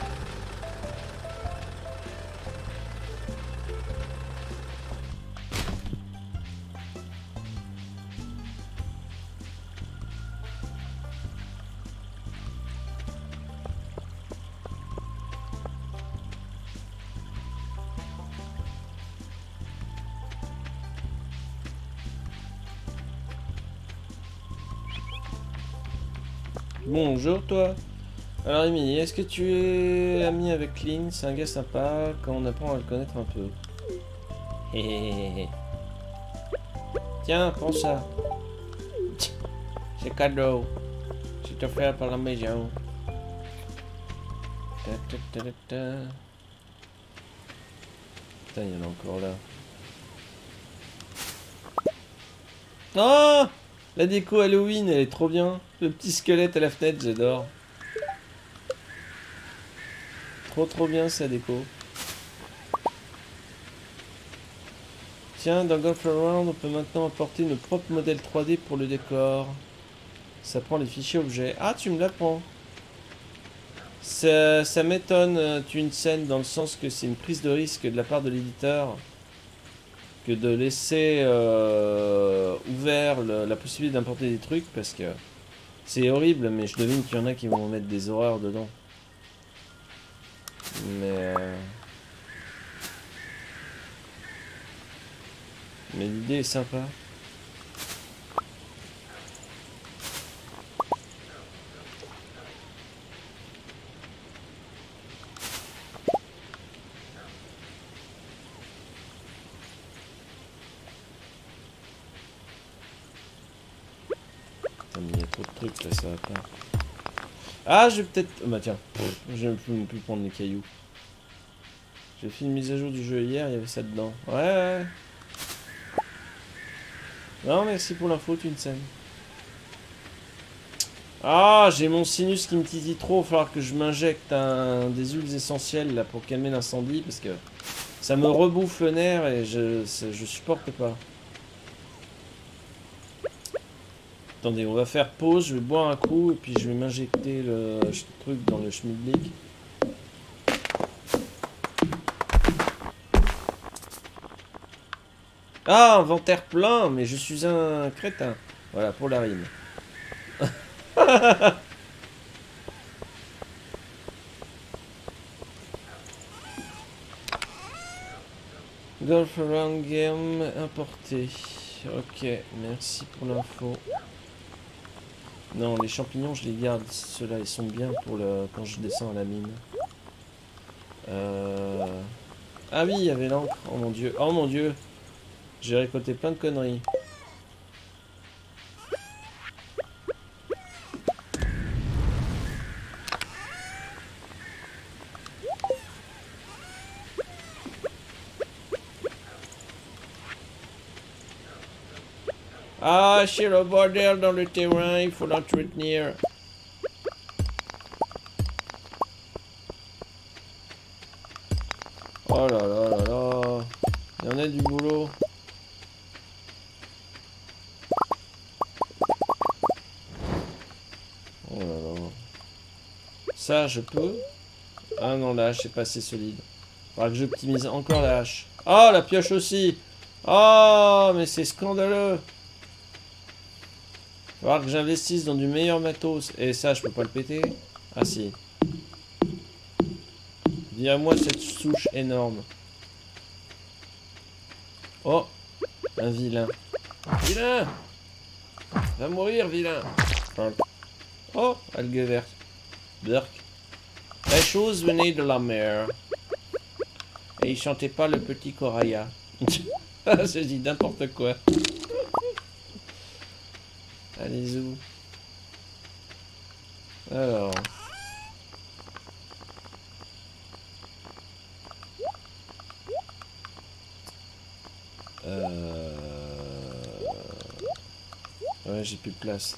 Bonjour toi. Alors Emily, est-ce que tu es ami avec Lynn? C'est un gars sympa quand on apprend à le connaître un peu. Tiens, prends ça. C'est cadeau. C'est offert par la maison. Putain, il y en a encore là. Oh! La déco Halloween, elle est trop bien. Le petit squelette à la fenêtre, j'adore. Trop bien sa déco. Tiens, dans Golf Around, on peut maintenant apporter nos propres modèles 3D pour le décor. Ça prend les fichiers objets. Ah, tu me l'apprends. Ça m'étonne, tu une scène dans le sens que c'est une prise de risque de la part de l'éditeur que de laisser ouvert la possibilité d'importer des trucs parce que c'est horrible, mais je devine qu'il y en a qui vont mettre des horreurs dedans. Mais l'idée est sympa. Il y a trop de trucs là, ça va pas. Ah, je vais peut-être... Oh, bah tiens, je ne peux plus prendre les cailloux. J'ai fait une mise à jour du jeu hier, il y avait ça dedans. Ouais. Non, merci pour l'info, Twinsen. Ah, j'ai mon sinus qui me titille trop. Il va falloir que je m'injecte des huiles essentielles là pour calmer l'incendie parce que ça me rebouffe le nerf et je supporte pas. Attendez, on va faire pause, je vais boire un coup et puis je vais m'injecter le truc dans le schmilblick. Ah, inventaire plein, mais je suis un crétin. Voilà, pour la rime. Golf Around Game importé. Ok, merci pour l'info. Non, les champignons, je les garde. Ceux-là, ils sont bien pour quand je descends à la mine. Ah oui, il y avait l'encre. Oh mon dieu. Oh mon dieu. J'ai récolté plein de conneries. Ah, c'est le bordel dans le terrain, il faut l'entretenir. Oh là là là là. Il y en a du boulot. Oh là là. Ça, je peux. Ah non, la hache, c'est pas assez solide. Faudra que j'optimise encore la hache. Oh, la pioche aussi. Oh, mais c'est scandaleux. Il va falloir que j'investisse dans du meilleur matos. Et ça, je peux pas le péter. Ah si. Dis-moi cette souche énorme. Oh, un vilain. Vilain! Va mourir, vilain! Oh, algue verte. Burk. Les choses venaient de la mer. Et il chantait pas le petit Coraya. Je dis n'importe quoi. Allez où? Alors. Ouais, j'ai plus de place.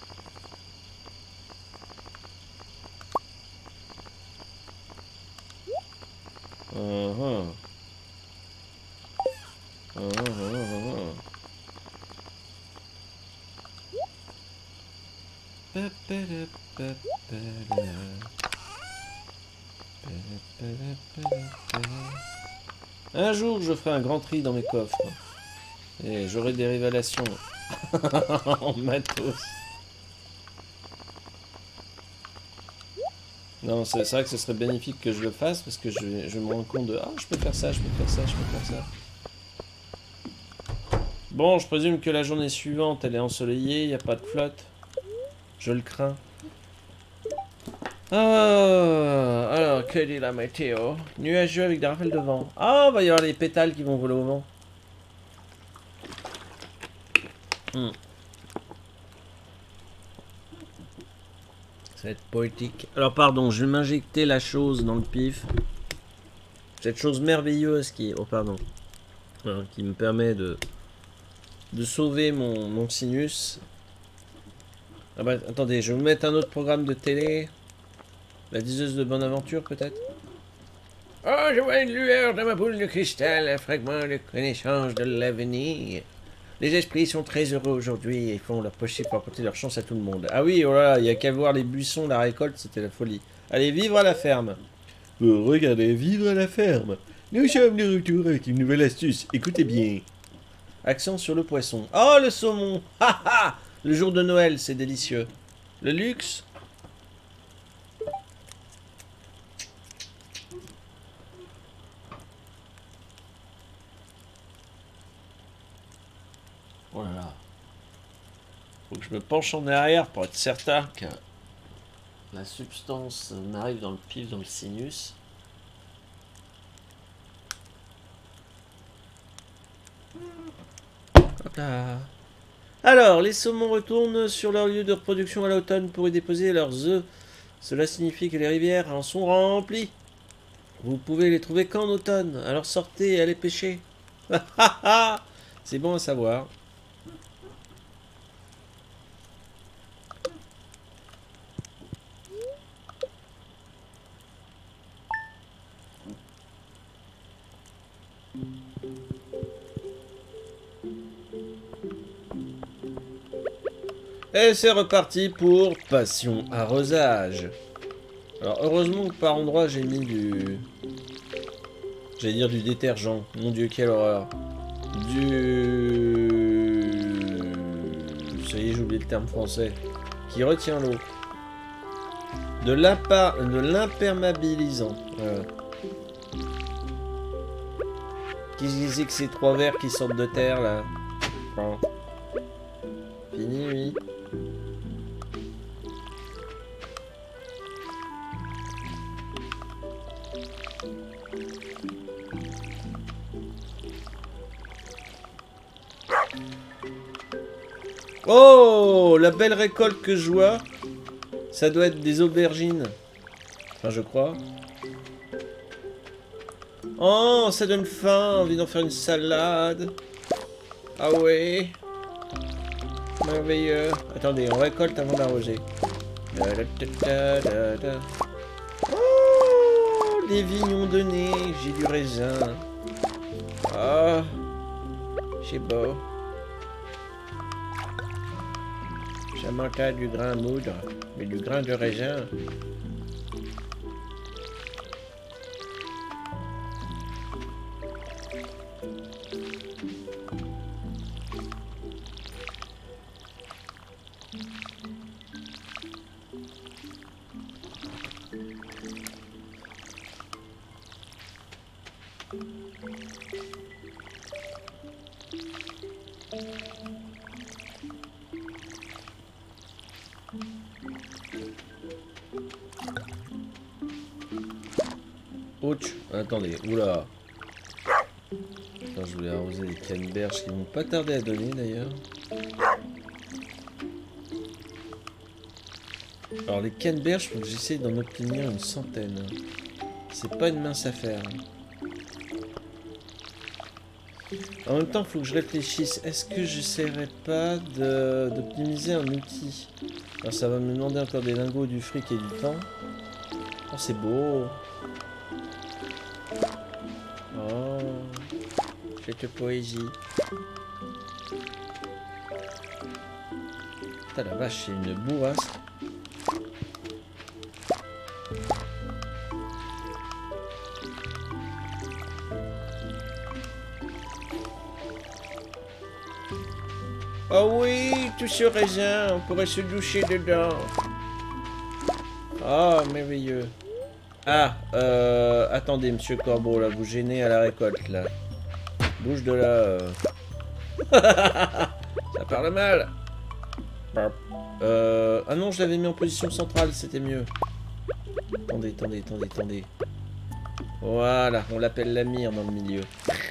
Un jour, je ferai un grand tri dans mes coffres. Et j'aurai des révélations en matos. Non, c'est vrai que ce serait bénéfique que je le fasse parce que je me rends compte de ah, je peux faire ça, je peux faire ça, je peux faire ça. Bon, je présume que la journée suivante, elle est ensoleillée, il n'y a pas de flotte. Je le crains. Ah, alors, que dit la météo? Nuageux avec des rafales de vent. Ah, il va y avoir les pétales qui vont voler au vent. Ça va être poétique. Alors, pardon, je vais m'injecter la chose dans le pif. Cette chose merveilleuse qui... Oh, pardon. Hein, qui me permet de sauver mon sinus. Ah bah, attendez, je vais vous mettre un autre programme de télé. La diseuse de bonne aventure, peut-être? Oh, je vois une lueur dans ma boule de cristal, un fragment de connaissance de l'avenir. Les esprits sont très heureux aujourd'hui et font leur possible pour apporter leur chance à tout le monde. Ah oui, oh là, il n'y a qu'à voir les buissons, la récolte, c'était la folie. Allez, vivre à la ferme. Regardez, vivre à la ferme. Nous sommes de retour avec une nouvelle astuce, écoutez bien. Accent sur le poisson. Oh, le saumon. Ha ha. Le jour de Noël, c'est délicieux. Le luxe. Voilà. Faut que je me penche en arrière pour être certain que la substance m'arrive dans le pif, dans le sinus. Hop là. Alors, les saumons retournent sur leur lieu de reproduction à l'automne pour y déposer leurs œufs. Cela signifie que les rivières en sont remplies. Vous pouvez les trouver qu'en automne. Alors sortez et allez pêcher. C'est bon à savoir. Et c'est reparti pour Passion Arrosage. Alors heureusement que par endroit j'ai mis du... J'allais dire du détergent. Mon dieu, quelle horreur. Ça y est, j'ai oublié le terme français. Qui retient l'eau. De l'imperméabilisant. Voilà. Qui disait que ces trois vers qui sortent de terre là. Enfin, fini, oui. Oh, la belle récolte que je vois. Ça doit être des aubergines. Enfin, je crois. Oh, ça donne faim. Envie d'en faire une salade. Ah ouais. Merveilleux. Attendez, on récolte avant d'arroser. Oh, les vignes ont donné. J'ai du raisin. Ah, c'est beau. Samantha du grain à moudre, mais du grain de raisin. Ouch, attendez, oula. Attends, je voulais arroser les canneberges qui vont pas tarder à donner d'ailleurs. Alors les canneberges, faut que j'essaie d'en obtenir une centaine. C'est pas une mince affaire. En même temps, il faut que je réfléchisse. Est-ce que j'essaierai pas d'optimiser un outil? Alors ça va me demander encore des lingots, du fric et du temps. Oh, c'est beau. Oh, cette poésie. Putain la vache, c'est une bourrasse. Oh oui, tout ce raisin, on pourrait se doucher dedans. Oh, merveilleux. Ah, attendez, monsieur Corbeau, là, vous gênez à la récolte, là. Bouge de là. Ça parle mal. Ah non, je l'avais mis en position centrale, c'était mieux. Attendez. Voilà, on l'appelle la mire dans le milieu.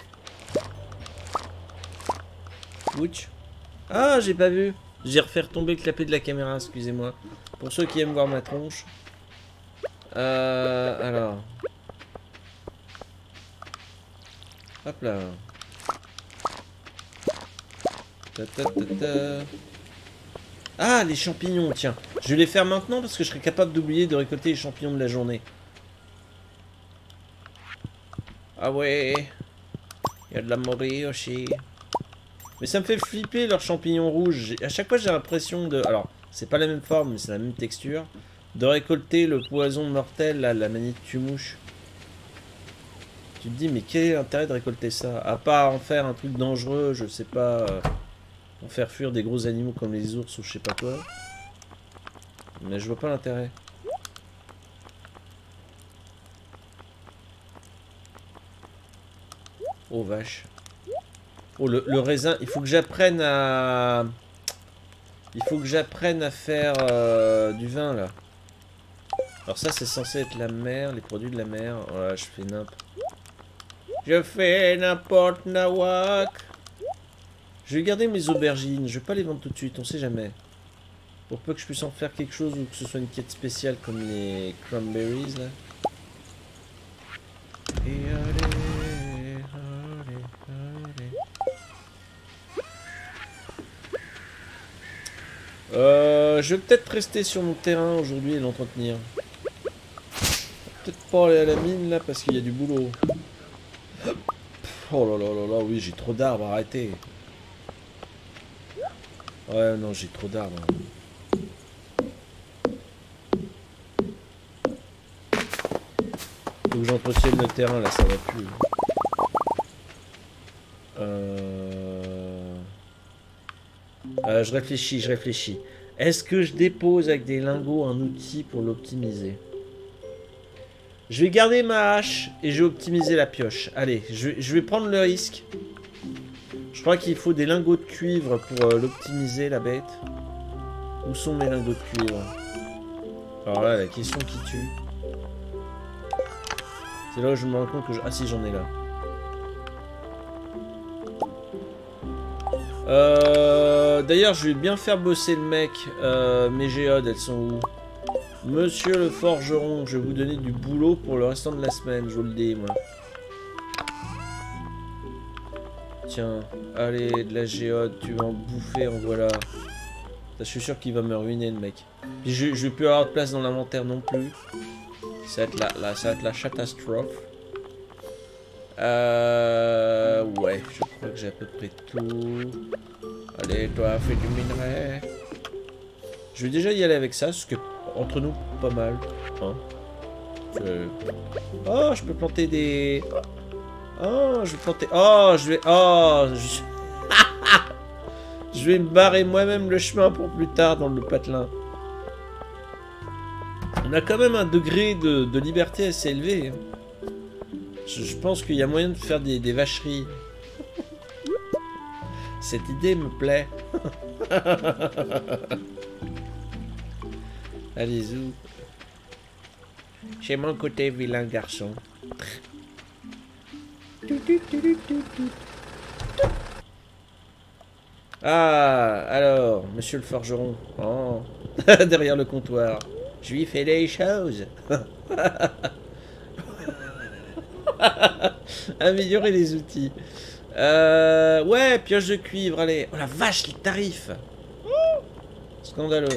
Ouch. Ah, j'ai pas vu. J'ai refait retomber le clapet de la caméra, excusez-moi. Pour ceux qui aiment voir ma tronche. Alors. Hop là. Ah, les champignons, tiens. Je vais les faire maintenant parce que je serai capable d'oublier de récolter les champignons de la journée. Ah ouais. Il y a de la morée aussi. Mais ça me fait flipper leurs champignons rouges. À chaque fois j'ai l'impression de... Alors, c'est pas la même forme, mais c'est la même texture. De récolter le poison mortel, là, la manite tue-mouche. Tu te dis, mais quel est l'intérêt de récolter ça? À part en faire un truc dangereux, je sais pas... en faire fuir des gros animaux comme les ours ou je sais pas quoi. Mais je vois pas l'intérêt. Oh vache. Oh, le raisin, il faut que j'apprenne à... Il faut que j'apprenne à faire du vin, là. Alors ça, c'est censé être la mer, les produits de la mer. Voilà, je fais n'importe nawak. Je vais garder mes aubergines, je vais pas les vendre tout de suite, on sait jamais. Pour peu que je puisse en faire quelque chose ou que ce soit une quête spéciale comme les cranberries, là. Et allez. Je vais peut-être rester sur mon terrain aujourd'hui et l'entretenir. Peut-être pas aller à la mine là parce qu'il y a du boulot. Oh là là là là, oui, j'ai trop d'arbres, arrêtez. Ouais, non, j'ai trop d'arbres. Faut que j'entretienne le terrain là, ça va plus. Je réfléchis. Est-ce que je dépose avec des lingots un outil pour l'optimiser? Je vais garder ma hache et je vais optimiser la pioche. Allez, je vais prendre le risque. Je crois qu'il faut des lingots de cuivre pour l'optimiser, la bête. Où sont mes lingots de cuivre? Alors là, la question qui tue. C'est là où je me rends compte que... Ah si, j'en ai là. D'ailleurs, je vais bien faire bosser le mec. Mes géodes, elles sont où? Monsieur le forgeron, je vais vous donner du boulot pour le restant de la semaine, je vous le dis, moi. Tiens, allez, de la géode, tu vas en bouffer, en voilà. Je suis sûr qu'il va me ruiner, le mec. Puis je vais plus avoir de place dans l'inventaire non plus. Ça va être la catastrophe. Ouais, je crois que j'ai à peu près tout. Allez, toi, fais du minerai. Je vais déjà y aller avec ça, parce que entre nous, pas mal. Hein. Oh, je peux planter des... Oh, je vais planter... Oh, je vais... Oh, je vais me barrer moi-même le chemin pour plus tard dans le patelin. On a quand même un degré de liberté assez élevé. Je pense qu'il y a moyen de faire des vacheries. Cette idée me plaît. Allez, zou. J'ai mon côté vilain garçon. Ah, alors, monsieur le forgeron. Oh. Derrière le comptoir. Je lui fais des choses. Améliorer les outils. Ouais, pioche de cuivre, allez. Oh la vache, les tarifs. Scandaleux.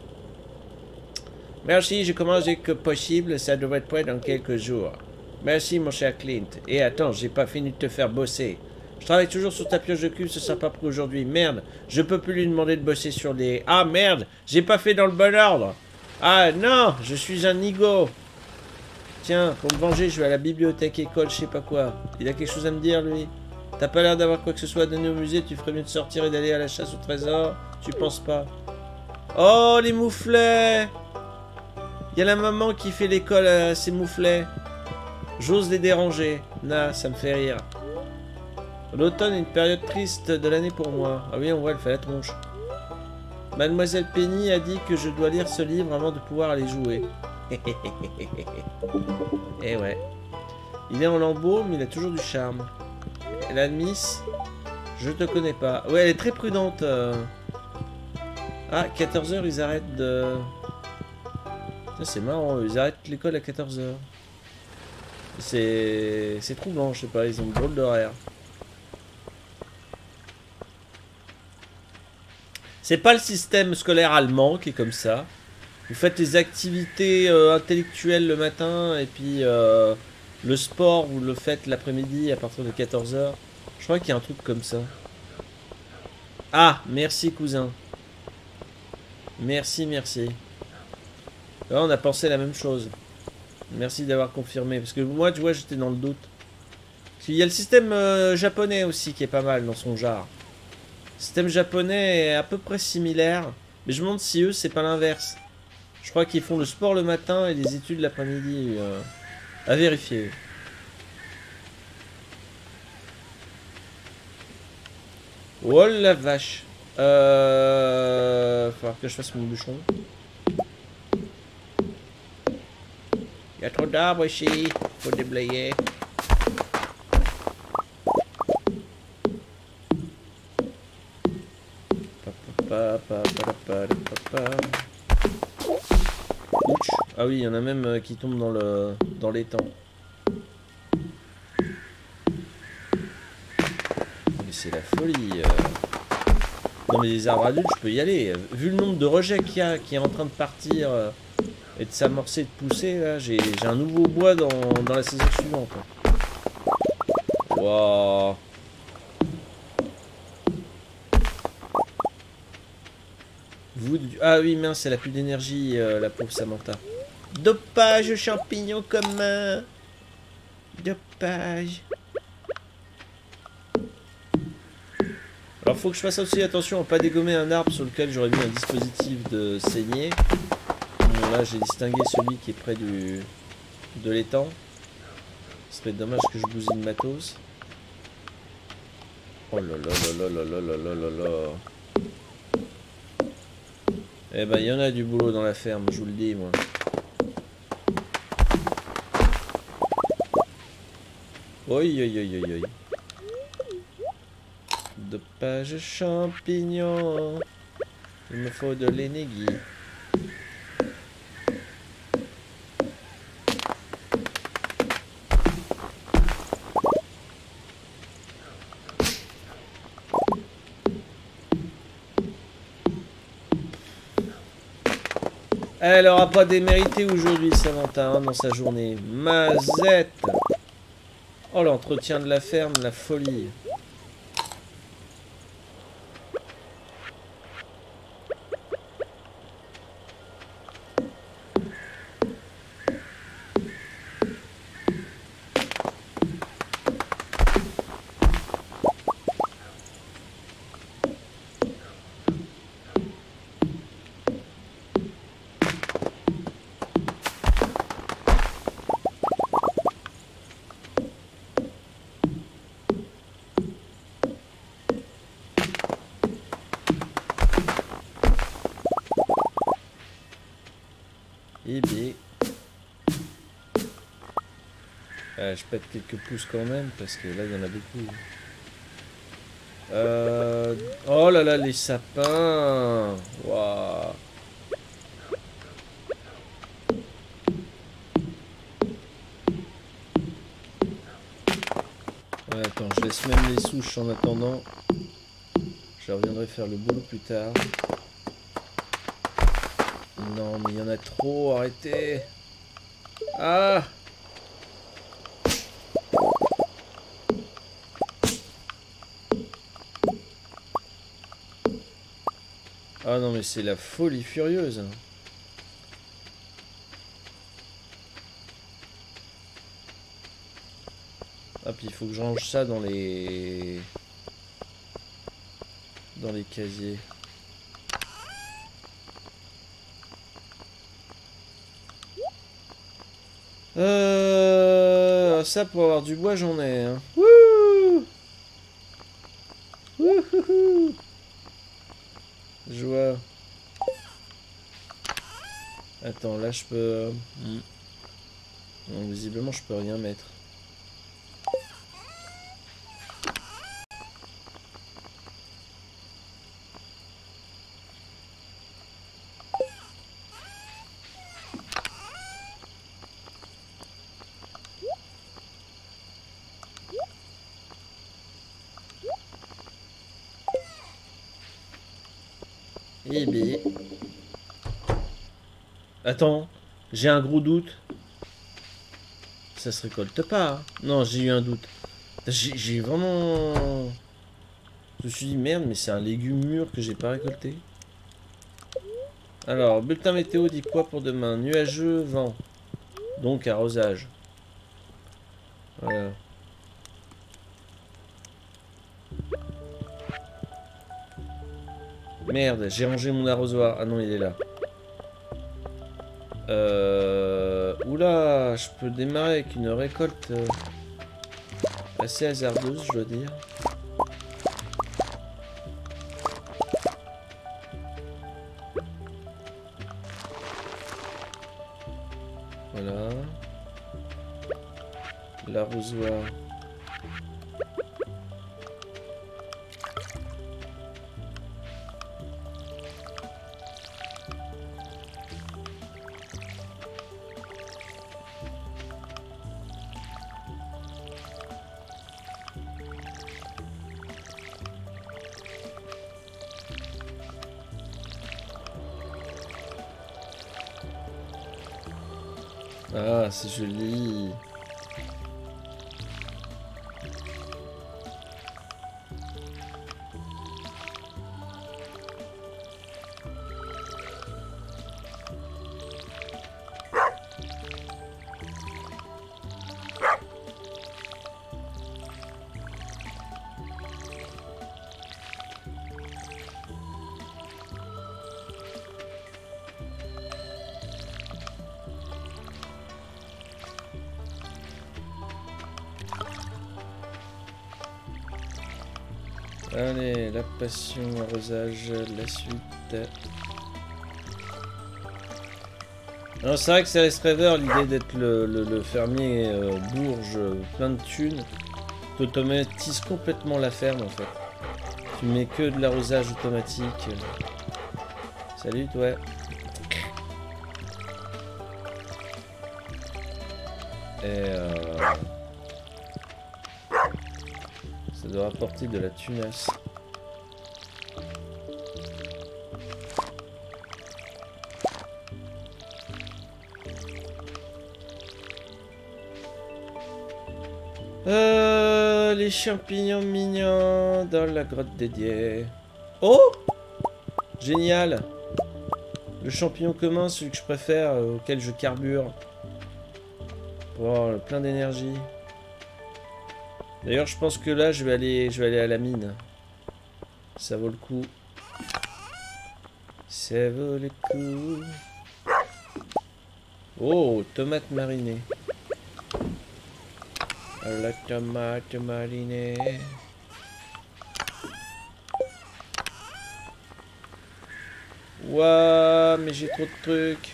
Merci, je commence dès que possible, ça devrait être prêt dans quelques jours. Merci mon cher Clint. Et attends, j'ai pas fini de te faire bosser. Je travaille toujours sur ta pioche de cuivre, ce sera pas pour aujourd'hui. Merde, je peux plus lui demander de bosser sur les... Ah merde, j'ai pas fait dans le bon ordre. Ah non, je suis un nigo. Tiens, pour me venger, je vais à la bibliothèque, école, je sais pas quoi. Il a quelque chose à me dire, lui? T'as pas l'air d'avoir quoi que ce soit à donner au musée, tu ferais mieux de sortir et d'aller à la chasse au trésor? Tu penses pas? Oh, les mouflets! Il y a la maman qui fait l'école à ses mouflets. J'ose les déranger. Nah, ça me fait rire. L'automne est une période triste de l'année pour moi. Ah oui, on voit, elle fait la tronche. Mademoiselle Penny a dit que je dois lire ce livre avant de pouvoir aller jouer. Eh ouais. Il est en lambeaux, mais il a toujours du charme. Et la Miss, je te connais pas. Ouais, elle est très prudente. Ah, 14 h, ils arrêtent de... C'est marrant, ils arrêtent l'école à 14 h. C'est troublant, je sais pas, ils ont une drôle d'horaire. C'est pas le système scolaire allemand qui est comme ça. Vous faites les activités intellectuelles le matin et puis le sport, vous le faites l'après-midi à partir de 14 h. Je crois qu'il y a un truc comme ça. Ah, merci cousin. Merci, merci. Là, on a pensé la même chose. Merci d'avoir confirmé. Parce que moi, tu vois, j'étais dans le doute. Il y a le système japonais aussi qui est pas mal dans son genre. Le système japonais est à peu près similaire. Mais je me demande si eux, c'est pas l'inverse. Je crois qu'ils font le sport le matin et les études l'après-midi. À vérifier. Oh la vache. Falloir que je fasse mon bûcheron. Il y a trop d'arbres ici. Faut déblayer. Ouch. Ah oui, il y en a même qui tombent dans l'étang. Mais c'est la folie. Non mais les arbres adultes, je peux y aller. Vu le nombre de rejets qu'il y a, qui est en train de partir et de s'amorcer, de pousser, là, j'ai un nouveau bois dans la saison suivante. Waouh. Ah oui, mince, elle a plus d'énergie, la pauvre Samantha. Dopage champignon commun. Dopage. Alors faut que je fasse aussi attention à pas dégommer un arbre sur lequel j'aurais mis un dispositif de saignée. Bon, là j'ai distingué celui qui est près de l'étang. Ce serait dommage que je bousille le matos. Oh là là là là là là là là là. Eh ben il y en a du boulot dans la ferme, je vous le dis moi. Oi oi oi oi oi. Dopage champignon. Il me faut de l'énergie. Elle aura pas démérité aujourd'hui, Samantha, hein, dans sa journée. Mazette. Oh, l'entretien de la ferme, la folie. Eh bien, je pète quelques pouces quand même parce que là il y en a beaucoup. Oh là là, les sapins. Waouh. Attends, je laisse même les souches en attendant. Je reviendrai faire le boulot plus tard. Non, mais il y en a trop, arrêtez. Ah! Ah non, mais c'est la folie furieuse. Ah, puis il faut que je range ça dans les casiers. Ça pour avoir du bois j'en ai. Hein. Wouh! Wouhouhou! Joie. Attends, là je peux. Non, visiblement je peux rien mettre. Eh bien. Attends, j'ai un gros doute. Ça se récolte pas. Hein. Non, j'ai eu un doute. J'ai vraiment... Je me suis dit merde, mais c'est un légume mûr que j'ai pas récolté. Alors, bulletin météo dit quoi pour demain? Nuageux, vent. Donc arrosage. Voilà. Merde, j'ai rangé mon arrosoir. Ah non, il est là. Oula, je peux démarrer avec une récolte assez hasardeuse, je dois dire. Voilà. L'arrosoir. Ah, c'est joli. Allez, la passion, arrosage, la suite. Alors c'est vrai que ça laisse rêveur l'idée d'être le fermier bourge, plein de thunes. Tu automatises complètement la ferme en fait. Tu mets que de l'arrosage automatique. Salut toi. Et ça doit rapporter de la tunasse. Les champignons mignons dans la grotte dédiée. Oh! Génial! Le champignon commun, celui que je préfère, auquel je carbure. Pour avoir plein d'énergie. D'ailleurs, je pense que là, je vais aller à la mine. Ça vaut le coup. Ça vaut le coup. Oh, tomate marinée. La tomate marinée. Ouah, mais j'ai trop de trucs.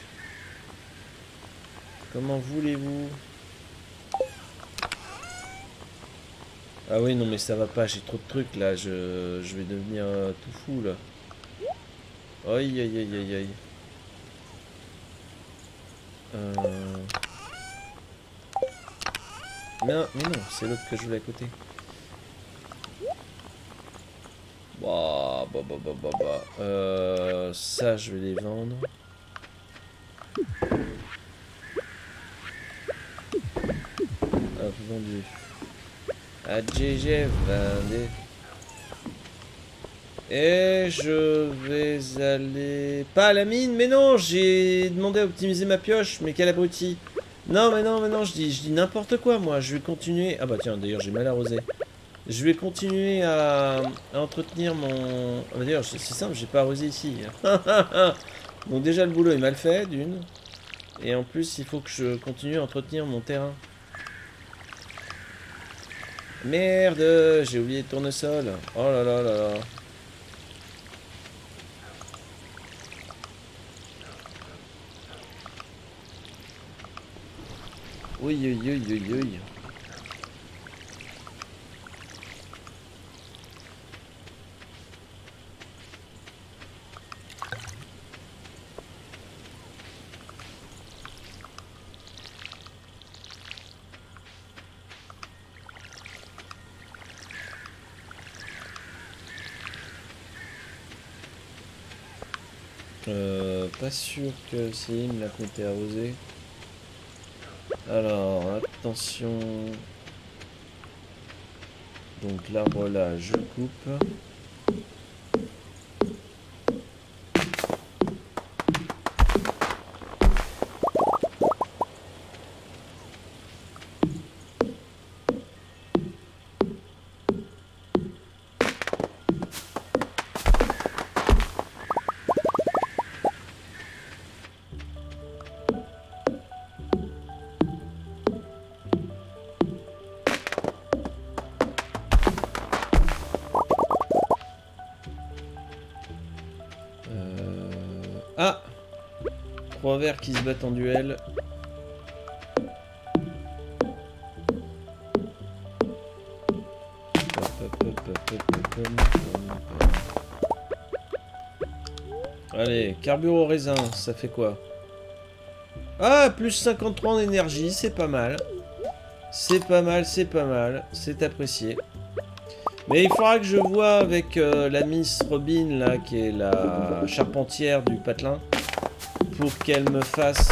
Comment voulez-vous? Ah oui, non, mais ça va pas, j'ai trop de trucs là. Je vais devenir tout fou là. Aïe, aïe, aïe, aïe, aïe. Non, mais non, c'est l'autre que je voulais à côté. Ça, je vais les vendre. Hop, vendu. À GG, vendu. Et je vais aller... Pas à la mine, mais non, j'ai demandé à optimiser ma pioche, mais quel abruti. Non, mais non, je dis n'importe quoi, moi. Je vais continuer... Ah bah tiens, d'ailleurs, j'ai mal arrosé. Je vais continuer à entretenir mon... Ah bah d'ailleurs, c'est simple, j'ai pas arrosé ici. Donc déjà, le boulot est mal fait, d'une. Et en plus, il faut que je continue à entretenir mon terrain. Merde, j'ai oublié le tournesol. Oh là là là là. Oui, oui, oui, oui, oui. Pas sûr que si, il me l'a compté arrosé. Alors, attention. Donc l'arbre là, je le coupe. Ah! 3 vers qui se battent en duel. Allez, carbure au raisin, ça fait quoi? Ah, plus 53 en énergie, c'est pas mal. C'est pas mal, c'est apprécié. Mais il faudra que je vois avec la Miss Robin, là, qui est la charpentière du patelin, pour qu'elle me fasse...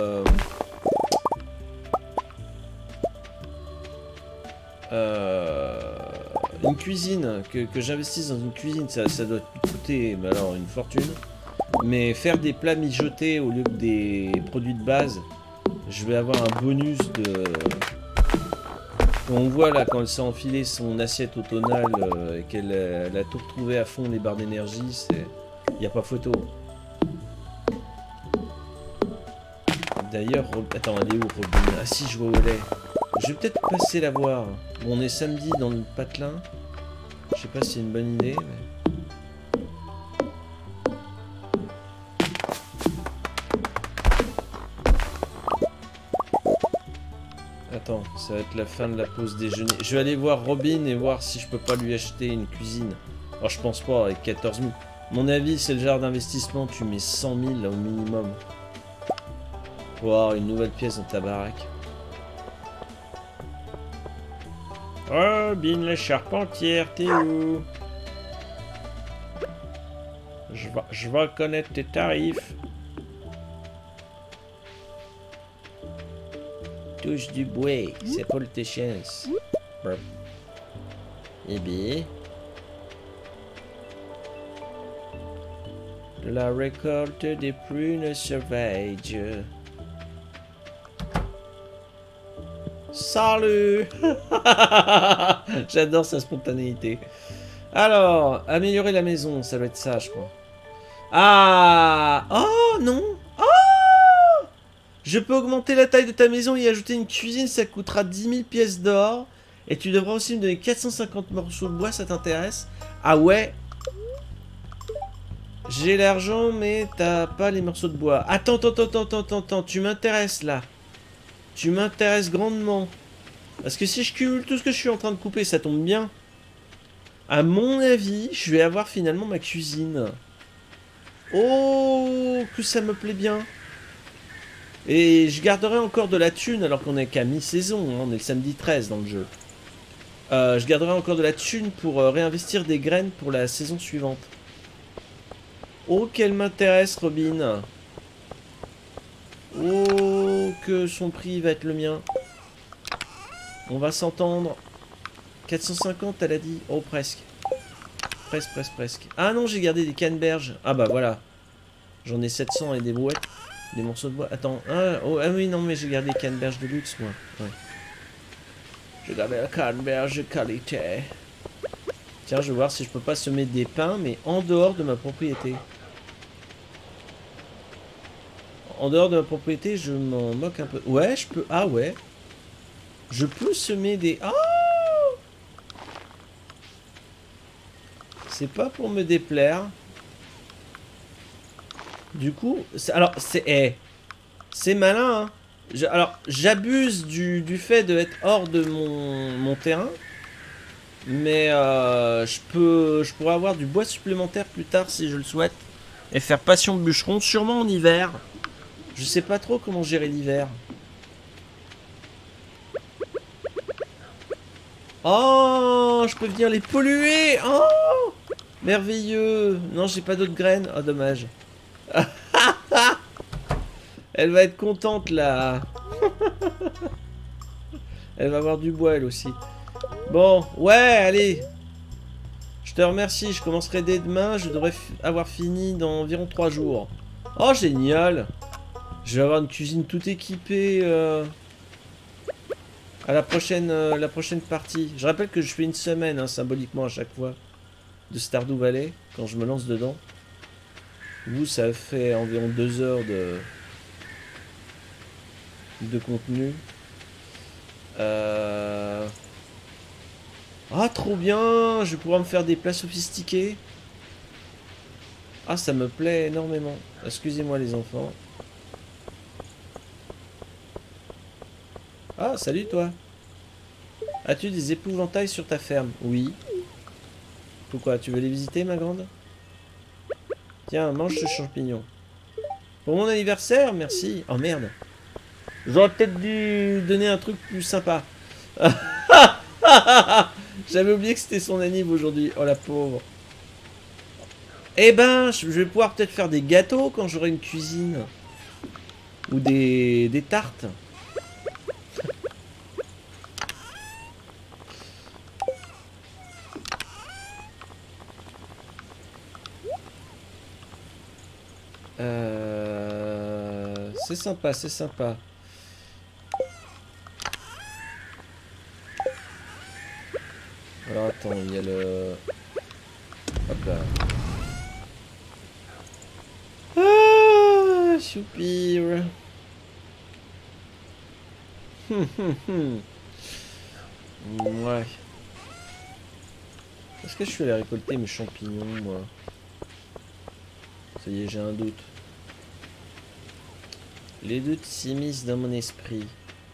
une cuisine, que j'investisse dans une cuisine, ça doit coûter alors une fortune. Mais faire des plats mijotés au lieu que des produits de base, je vais avoir un bonus de... On voit là quand elle s'est enfilée son assiette automnale et qu'elle a tout retrouvé à fond les barres d'énergie, c'est... Y a pas photo. D'ailleurs, attends, elle est où Robin? Ah si, je vois où elle est. Je vais peut-être passer la voir. Bon, on est samedi dans le patelin. Je sais pas si c'est une bonne idée, mais... Attends, ça va être la fin de la pause déjeuner. Je vais aller voir Robin et voir si je peux pas lui acheter une cuisine. Alors je pense pas, avec 14 000. Mon avis, c'est le genre d'investissement, tu mets 100 000 là, au minimum. Pour avoir une nouvelle pièce dans ta baraque. Robin la charpentière, t'es où? Je vais connaître tes tarifs. Touche du bois, c'est pour tes chances. Eh bien. La récolte des prunes sauvages. Salut. J'adore sa spontanéité. Alors, améliorer la maison, ça doit être ça, je crois. Ah! Oh non! Oh! Je peux augmenter la taille de ta maison et y ajouter une cuisine, ça coûtera 10 000 pièces d'or. Et tu devras aussi me donner 450 morceaux de bois, ça t'intéresse? Ah ouais? J'ai l'argent, mais t'as pas les morceaux de bois. Attends, tu m'intéresses là. Tu m'intéresses grandement. Parce que si je cumule tout ce que je suis en train de couper, ça tombe bien. À mon avis, je vais avoir finalement ma cuisine. Oh, que ça me plaît bien. Et je garderai encore de la thune alors qu'on est qu'à mi-saison. Hein, on est le samedi 13 dans le jeu. Je garderai encore de la thune pour réinvestir des graines pour la saison suivante. Oh, qu'elle m'intéresse, Robin. Oh, que son prix va être le mien. On va s'entendre. 450, elle a dit. Oh, presque. Presque. Ah non, j'ai gardé des canneberges. Ah bah voilà. J'en ai 700 et des brouettes. Des morceaux de bois. Attends. Ah, oh, ah oui, non, mais j'ai gardé des canneberges de luxe, moi. Ouais. J'ai gardé la canneberge de qualité. Tiens, je vais voir si je peux pas semer des pins, mais en dehors de ma propriété. En dehors de ma propriété, je m'en moque un peu. Ouais, je peux... Ah ouais. Je peux semer des... Ah, c'est pas pour me déplaire. Du coup... Alors, c'est... c'est malin, hein. Alors, j'abuse du fait de être hors de mon terrain. Mais je pourrais avoir du bois supplémentaire plus tard si je le souhaite. Et faire passion de bûcheron, sûrement en hiver. Je sais pas trop comment gérer l'hiver. Oh, je peux venir les polluer. Oh, merveilleux. Non, j'ai pas d'autres graines. Oh, dommage. Elle va être contente, là. Elle va avoir du bois, elle aussi. Bon, ouais, allez. Je te remercie. Je commencerai dès demain. Je devrais avoir fini dans environ 3 jours. Oh, génial. Je vais avoir une cuisine toute équipée à la prochaine partie. Je rappelle que je fais une semaine, hein, symboliquement à chaque fois, de Stardew Valley, quand je me lance dedans. Vous, ça fait environ 2 heures de contenu. Ah, trop bien. Je vais pouvoir me faire des plats sophistiqués. Ah, ça me plaît énormément. Excusez-moi les enfants. Ah, salut toi. As-tu des épouvantails sur ta ferme? Oui. Pourquoi? Tu veux les visiter, ma grande? Tiens, mange ce champignon. Pour mon anniversaire, merci. Oh merde. J'aurais peut-être dû donner un truc plus sympa. J'avais oublié que c'était son anniv aujourd'hui. Oh la pauvre. Eh ben, je vais pouvoir peut-être faire des gâteaux quand j'aurai une cuisine. Ou des tartes. C'est sympa, c'est sympa. Alors attends, il y a le... Hop là. Ah, soupir. Ouais. Est-ce que je suis allé récolter mes champignons, moi? Ça y est, j'ai un doute. Les doutes s'immiscent dans mon esprit.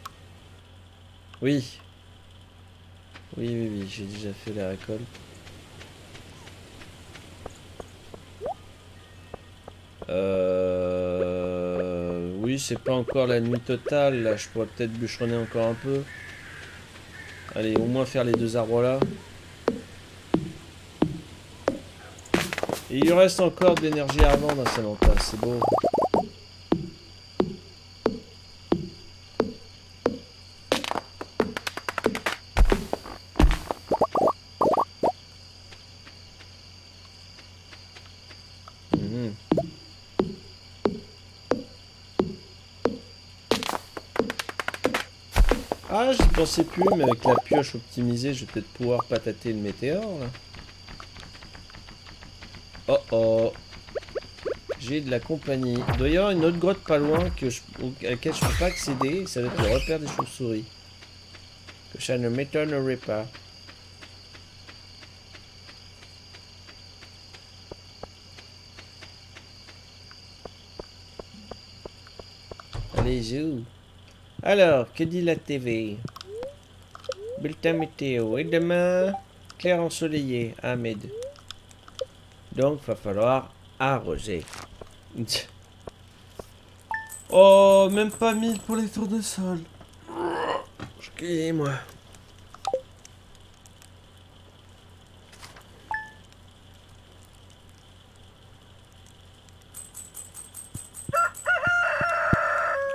Oui. Oui, j'ai déjà fait la récolte. Oui, c'est pas encore la nuit totale, là. Je pourrais peut-être bûcheronner encore un peu. Allez, au moins faire les 2 arbres là. Et il reste encore de l'énergie à vendre à Samantha, c'est beau. Ah, j'y pensais plus, mais avec la pioche optimisée, je vais peut-être pouvoir patater le météore, là. Oh oh. J'ai de la compagnie. Il doit y avoir une autre grotte pas loin à laquelle je peux pas accéder. Ça va être le repère des chauves-souris. Que ça ne m'étonnerait pas. Allez, zou. Alors, que dit la TV? Bulletin météo. Et demain, clair ensoleillé, Ahmed. Donc, va falloir arroser. Oh, même pas 1000 pour les tours de sol. Excusez-moi.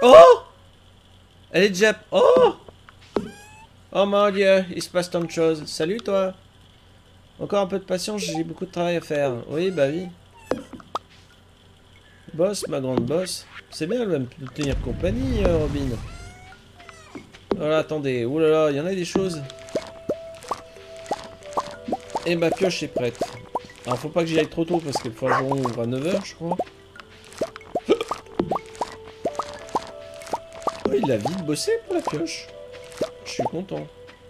Oh! Elle est déjà... Oh! Oh mon dieu, il se passe tant de choses. Salut toi! Encore un peu de patience, j'ai beaucoup de travail à faire. Oui, bah oui. Boss, ma grande boss. C'est bien, elle va me tenir compagnie, Robin. Voilà, attendez. Ouh là là, il y en a des choses. Et ma pioche est prête. Alors, faut pas que j'y aille trop tôt parce que le forgeron ouvre à 9 h, je crois. Oh, il a vite bossé pour la pioche. Je suis content.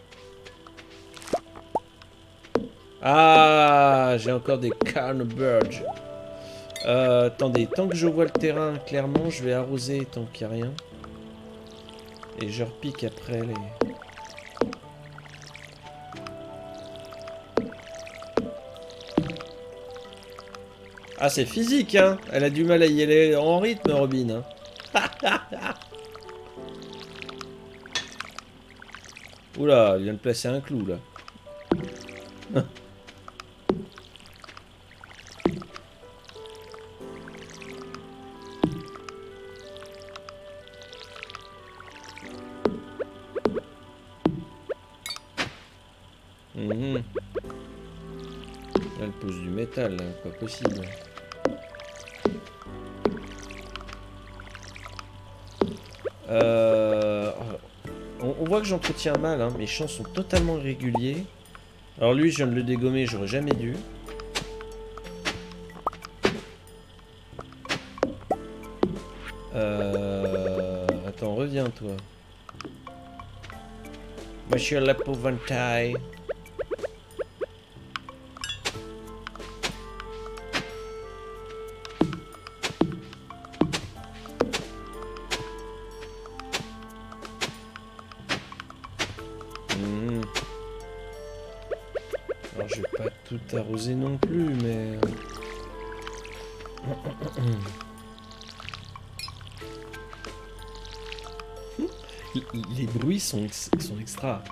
Ah, j'ai encore des Carnberge. Attendez, tant que je vois le terrain clairement, je vais arroser tant qu'il n'y a rien. Et je repique après les... Ah, c'est physique, hein. Elle a du mal à y aller en rythme, Robin. Hein. Oula, il vient de placer un clou, là. Elle pose du métal, là. Pas possible. On voit que j'entretiens mal, hein. Mes champs sont totalement irréguliers. Alors lui, je viens de le dégommer, j'aurais jamais dû. Attends, reviens toi. Monsieur l'épouvantail. Alors je vais pas tout arroser non plus, mais... Les bruits sont extra.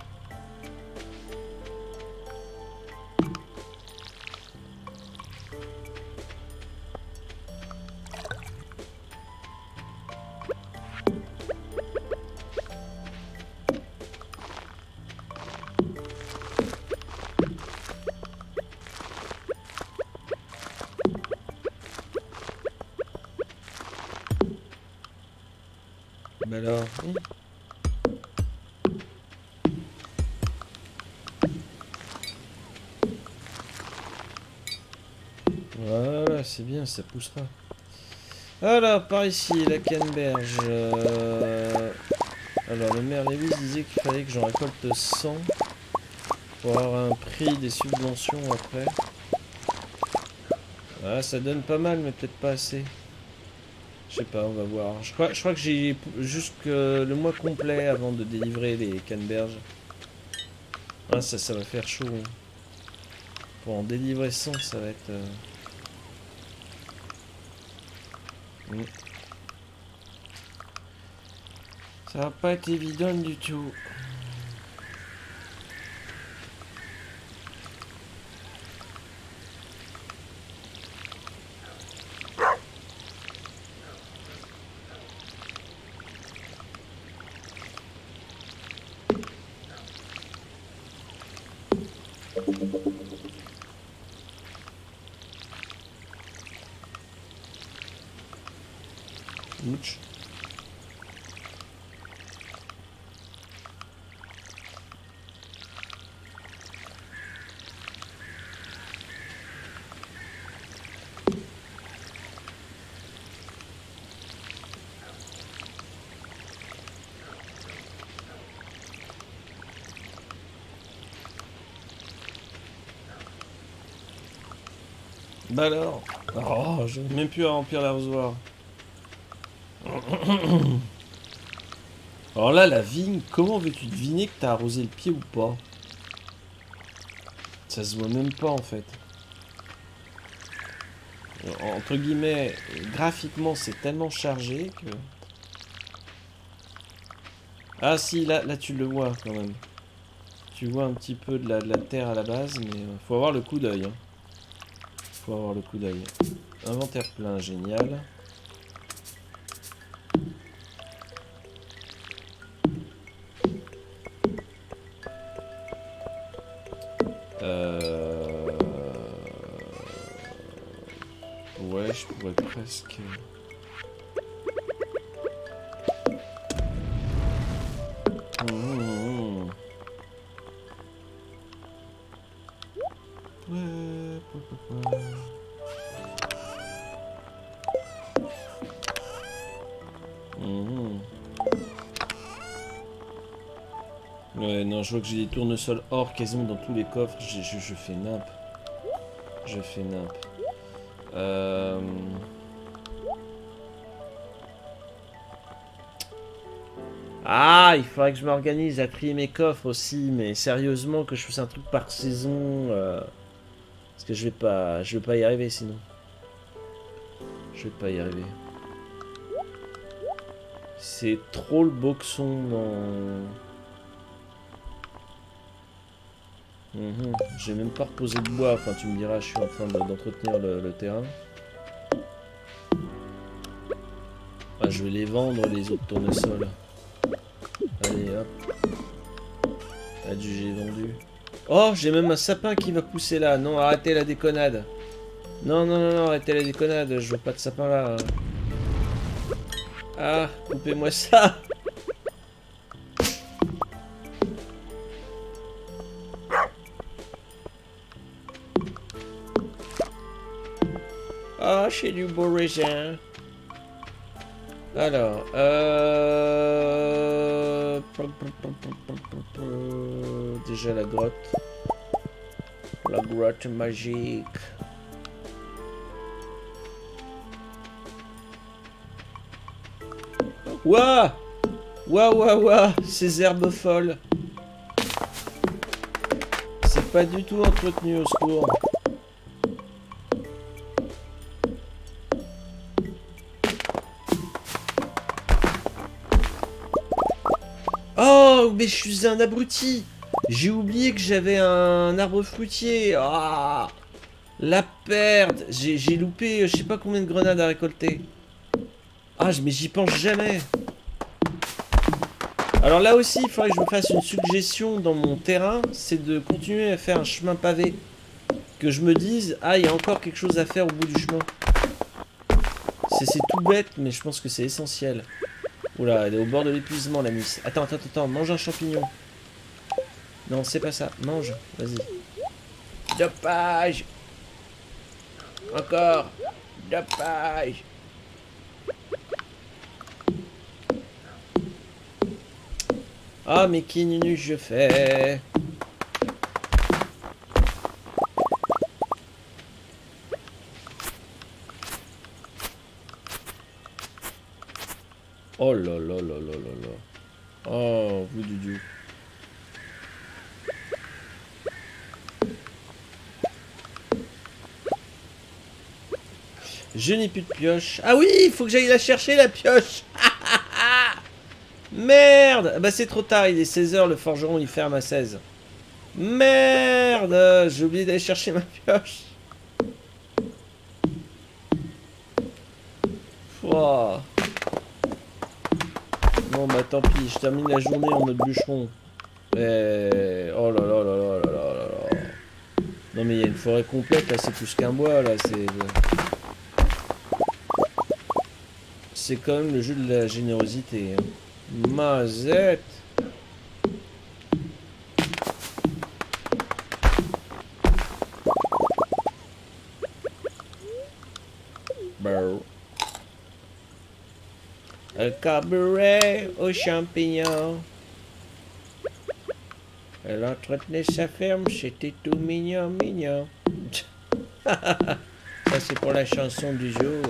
Bah alors... Voilà, c'est bien, ça poussera. Alors, par ici, la canneberge. Alors, le maire Lewis disait qu'il fallait que j'en récolte 100 pour avoir un prix des subventions après. Ah, ça donne pas mal, mais peut-être pas assez. Je sais pas, on va voir. Je crois que j'ai jusque le mois complet avant de délivrer les canneberges. Ah, ça va faire chaud. Hein. Pour en délivrer 100, ça va être... Ça va pas être évident du tout. Ouch. Bah alors. Oh, j'ai même plus à remplir l'arrosoir. Alors là, la vigne, comment veux-tu deviner que t'as arrosé le pied ou pas? Ça se voit même pas en fait. Entre guillemets, graphiquement, c'est tellement chargé que... Ah si, là tu le vois quand même. Tu vois un petit peu de la terre à la base, mais faut avoir le coup d'œil. Hein. Faut avoir le coup d'œil. Inventaire plein, génial. Euh... Ouais, je pourrais presque... Mmh. Mmh. Ouais, non, je vois que j'ai des tournesols or quasiment dans tous les coffres. Je fais nimp. Je fais nimp. Ah, il faudrait que je m'organise à trier mes coffres aussi, mais sérieusement que je fasse un truc par saison, parce que je vais pas y arriver sinon. Je vais pas y arriver. C'est trop le boxon dans... J'ai même pas reposé de bois, enfin tu me diras, je suis en train d'entretenir le terrain. Ah, je vais les vendre les autres tournesols. Allez hop. Adjugé vendu. Oh, j'ai même un sapin qui va pousser là. Non, arrêtez la déconnade. Non, non, non, non, arrêtez la déconnade. Je veux pas de sapin là. Ah, coupez-moi ça. Ah, j'ai du beau raisin. Alors, déjà la grotte. La grotte magique. Ouah! Ouah, ouah, ouah! Ces herbes folles. C'est pas du tout entretenu, au secours. Oh, mais je suis un abruti. J'ai oublié que j'avais un arbre fruitier. Ah, la perte. J'ai loupé je sais pas combien de grenades à récolter. Ah, mais j'y pense jamais. Alors là aussi, il faudrait que je me fasse une suggestion dans mon terrain. C'est de continuer à faire un chemin pavé. Que je me dise, ah, il y a encore quelque chose à faire au bout du chemin. C'est tout bête, mais je pense que c'est essentiel. Oula, elle est au bord de l'épuisement, la miss. Attends, attends, attends, mange un champignon. Non, c'est pas ça. Mange, vas-y. Dopage. Encore. Dopage. Ah, mais qui nunu je fais. Oh là là là là là là. Oh, vous du dieu. Je n'ai plus de pioche. Ah oui, il faut que j'aille la chercher, la pioche. Merde. Bah c'est trop tard, il est 16 h, le forgeron il ferme à 16. Merde. J'ai oublié d'aller chercher ma pioche. Wow. Bon bah tant pis, je termine la journée en mode bûcheron. Et... oh là là là là là là là là. Non mais il y a une forêt complète là, c'est plus qu'un bois là, c'est quand même le jeu de la générosité. Hein. Mazette. Brr. Un cabaret aux champignons. Elle entretenait sa ferme, c'était tout mignon, mignon. Ça c'est pour la chanson du jour.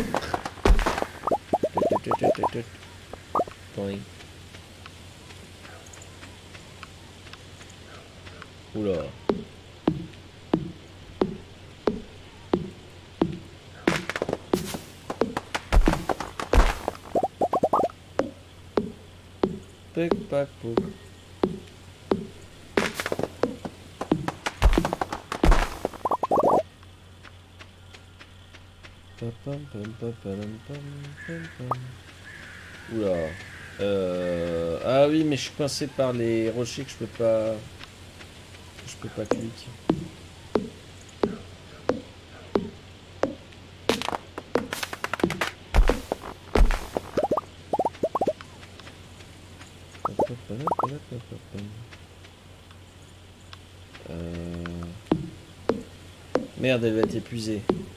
Point. Oula. Pic pac pouc. Oula. Ah oui, mais je suis coincé par les rochers que je peux je peux pas cliquer. Merde, elle va être épuisée.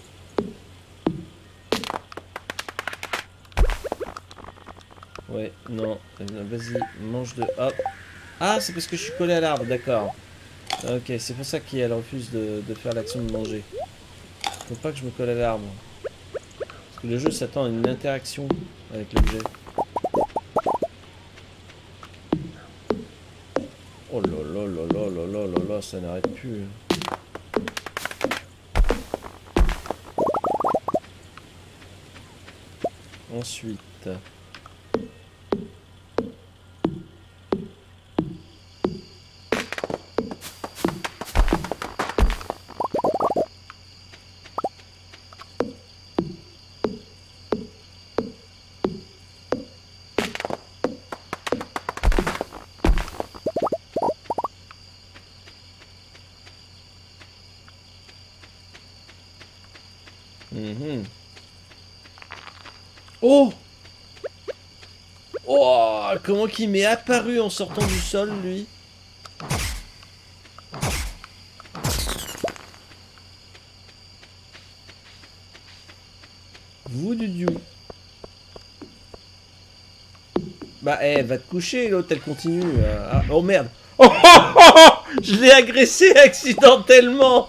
Ouais, non. Vas-y, mange de... Hop. Ah, c'est parce que je suis collé à l'arbre, d'accord. Ok, c'est pour ça qu'elle refuse de faire l'action de manger. Faut pas que je me colle à l'arbre. Parce que le jeu s'attend à une interaction avec l'objet. Oh là là là là là là là là, ça n'arrête plus. Ensuite... Oh! Oh! Comment qu'il m'est apparu en sortant du sol, lui? Vous du dieu. Bah, va te coucher, l'autre, elle continue. Ah, oh merde! Oh, oh, oh, oh, je l'ai agressé accidentellement!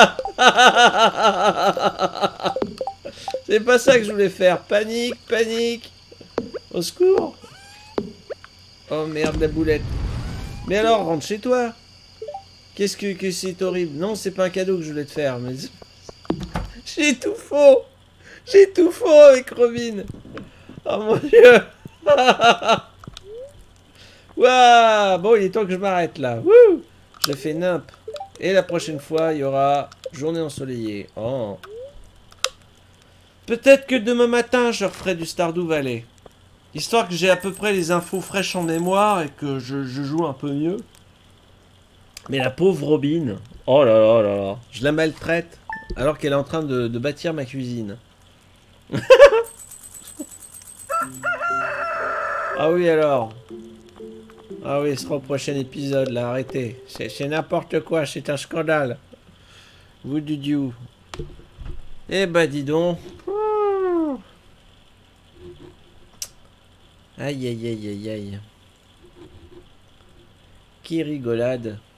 C'est pas ça que je voulais faire. Panique, panique! Au secours! Oh merde, la boulette. Mais alors, rentre chez toi. Qu'est-ce que c'est horrible. Non, c'est pas un cadeau que je voulais te faire, mais... J'ai tout faux. J'ai tout faux avec Robin. Oh mon dieu. Waouh. Bon, il est temps que je m'arrête là. Wouh. Je fais nimp. Et la prochaine fois, il y aura journée ensoleillée. Oh. Peut-être que demain matin, je referai du Stardew Valley. Histoire que j'ai à peu près les infos fraîches en mémoire et que je joue un peu mieux. Mais la pauvre Robin, oh là là là là, je la maltraite alors qu'elle est en train de bâtir ma cuisine. Ah oui alors. Ah oui, ce sera au prochain épisode là, arrêtez. C'est n'importe quoi, c'est un scandale. Vous du dieu. Eh bah dis donc. Aïe aïe aïe aïe aïe. Qui rigolade.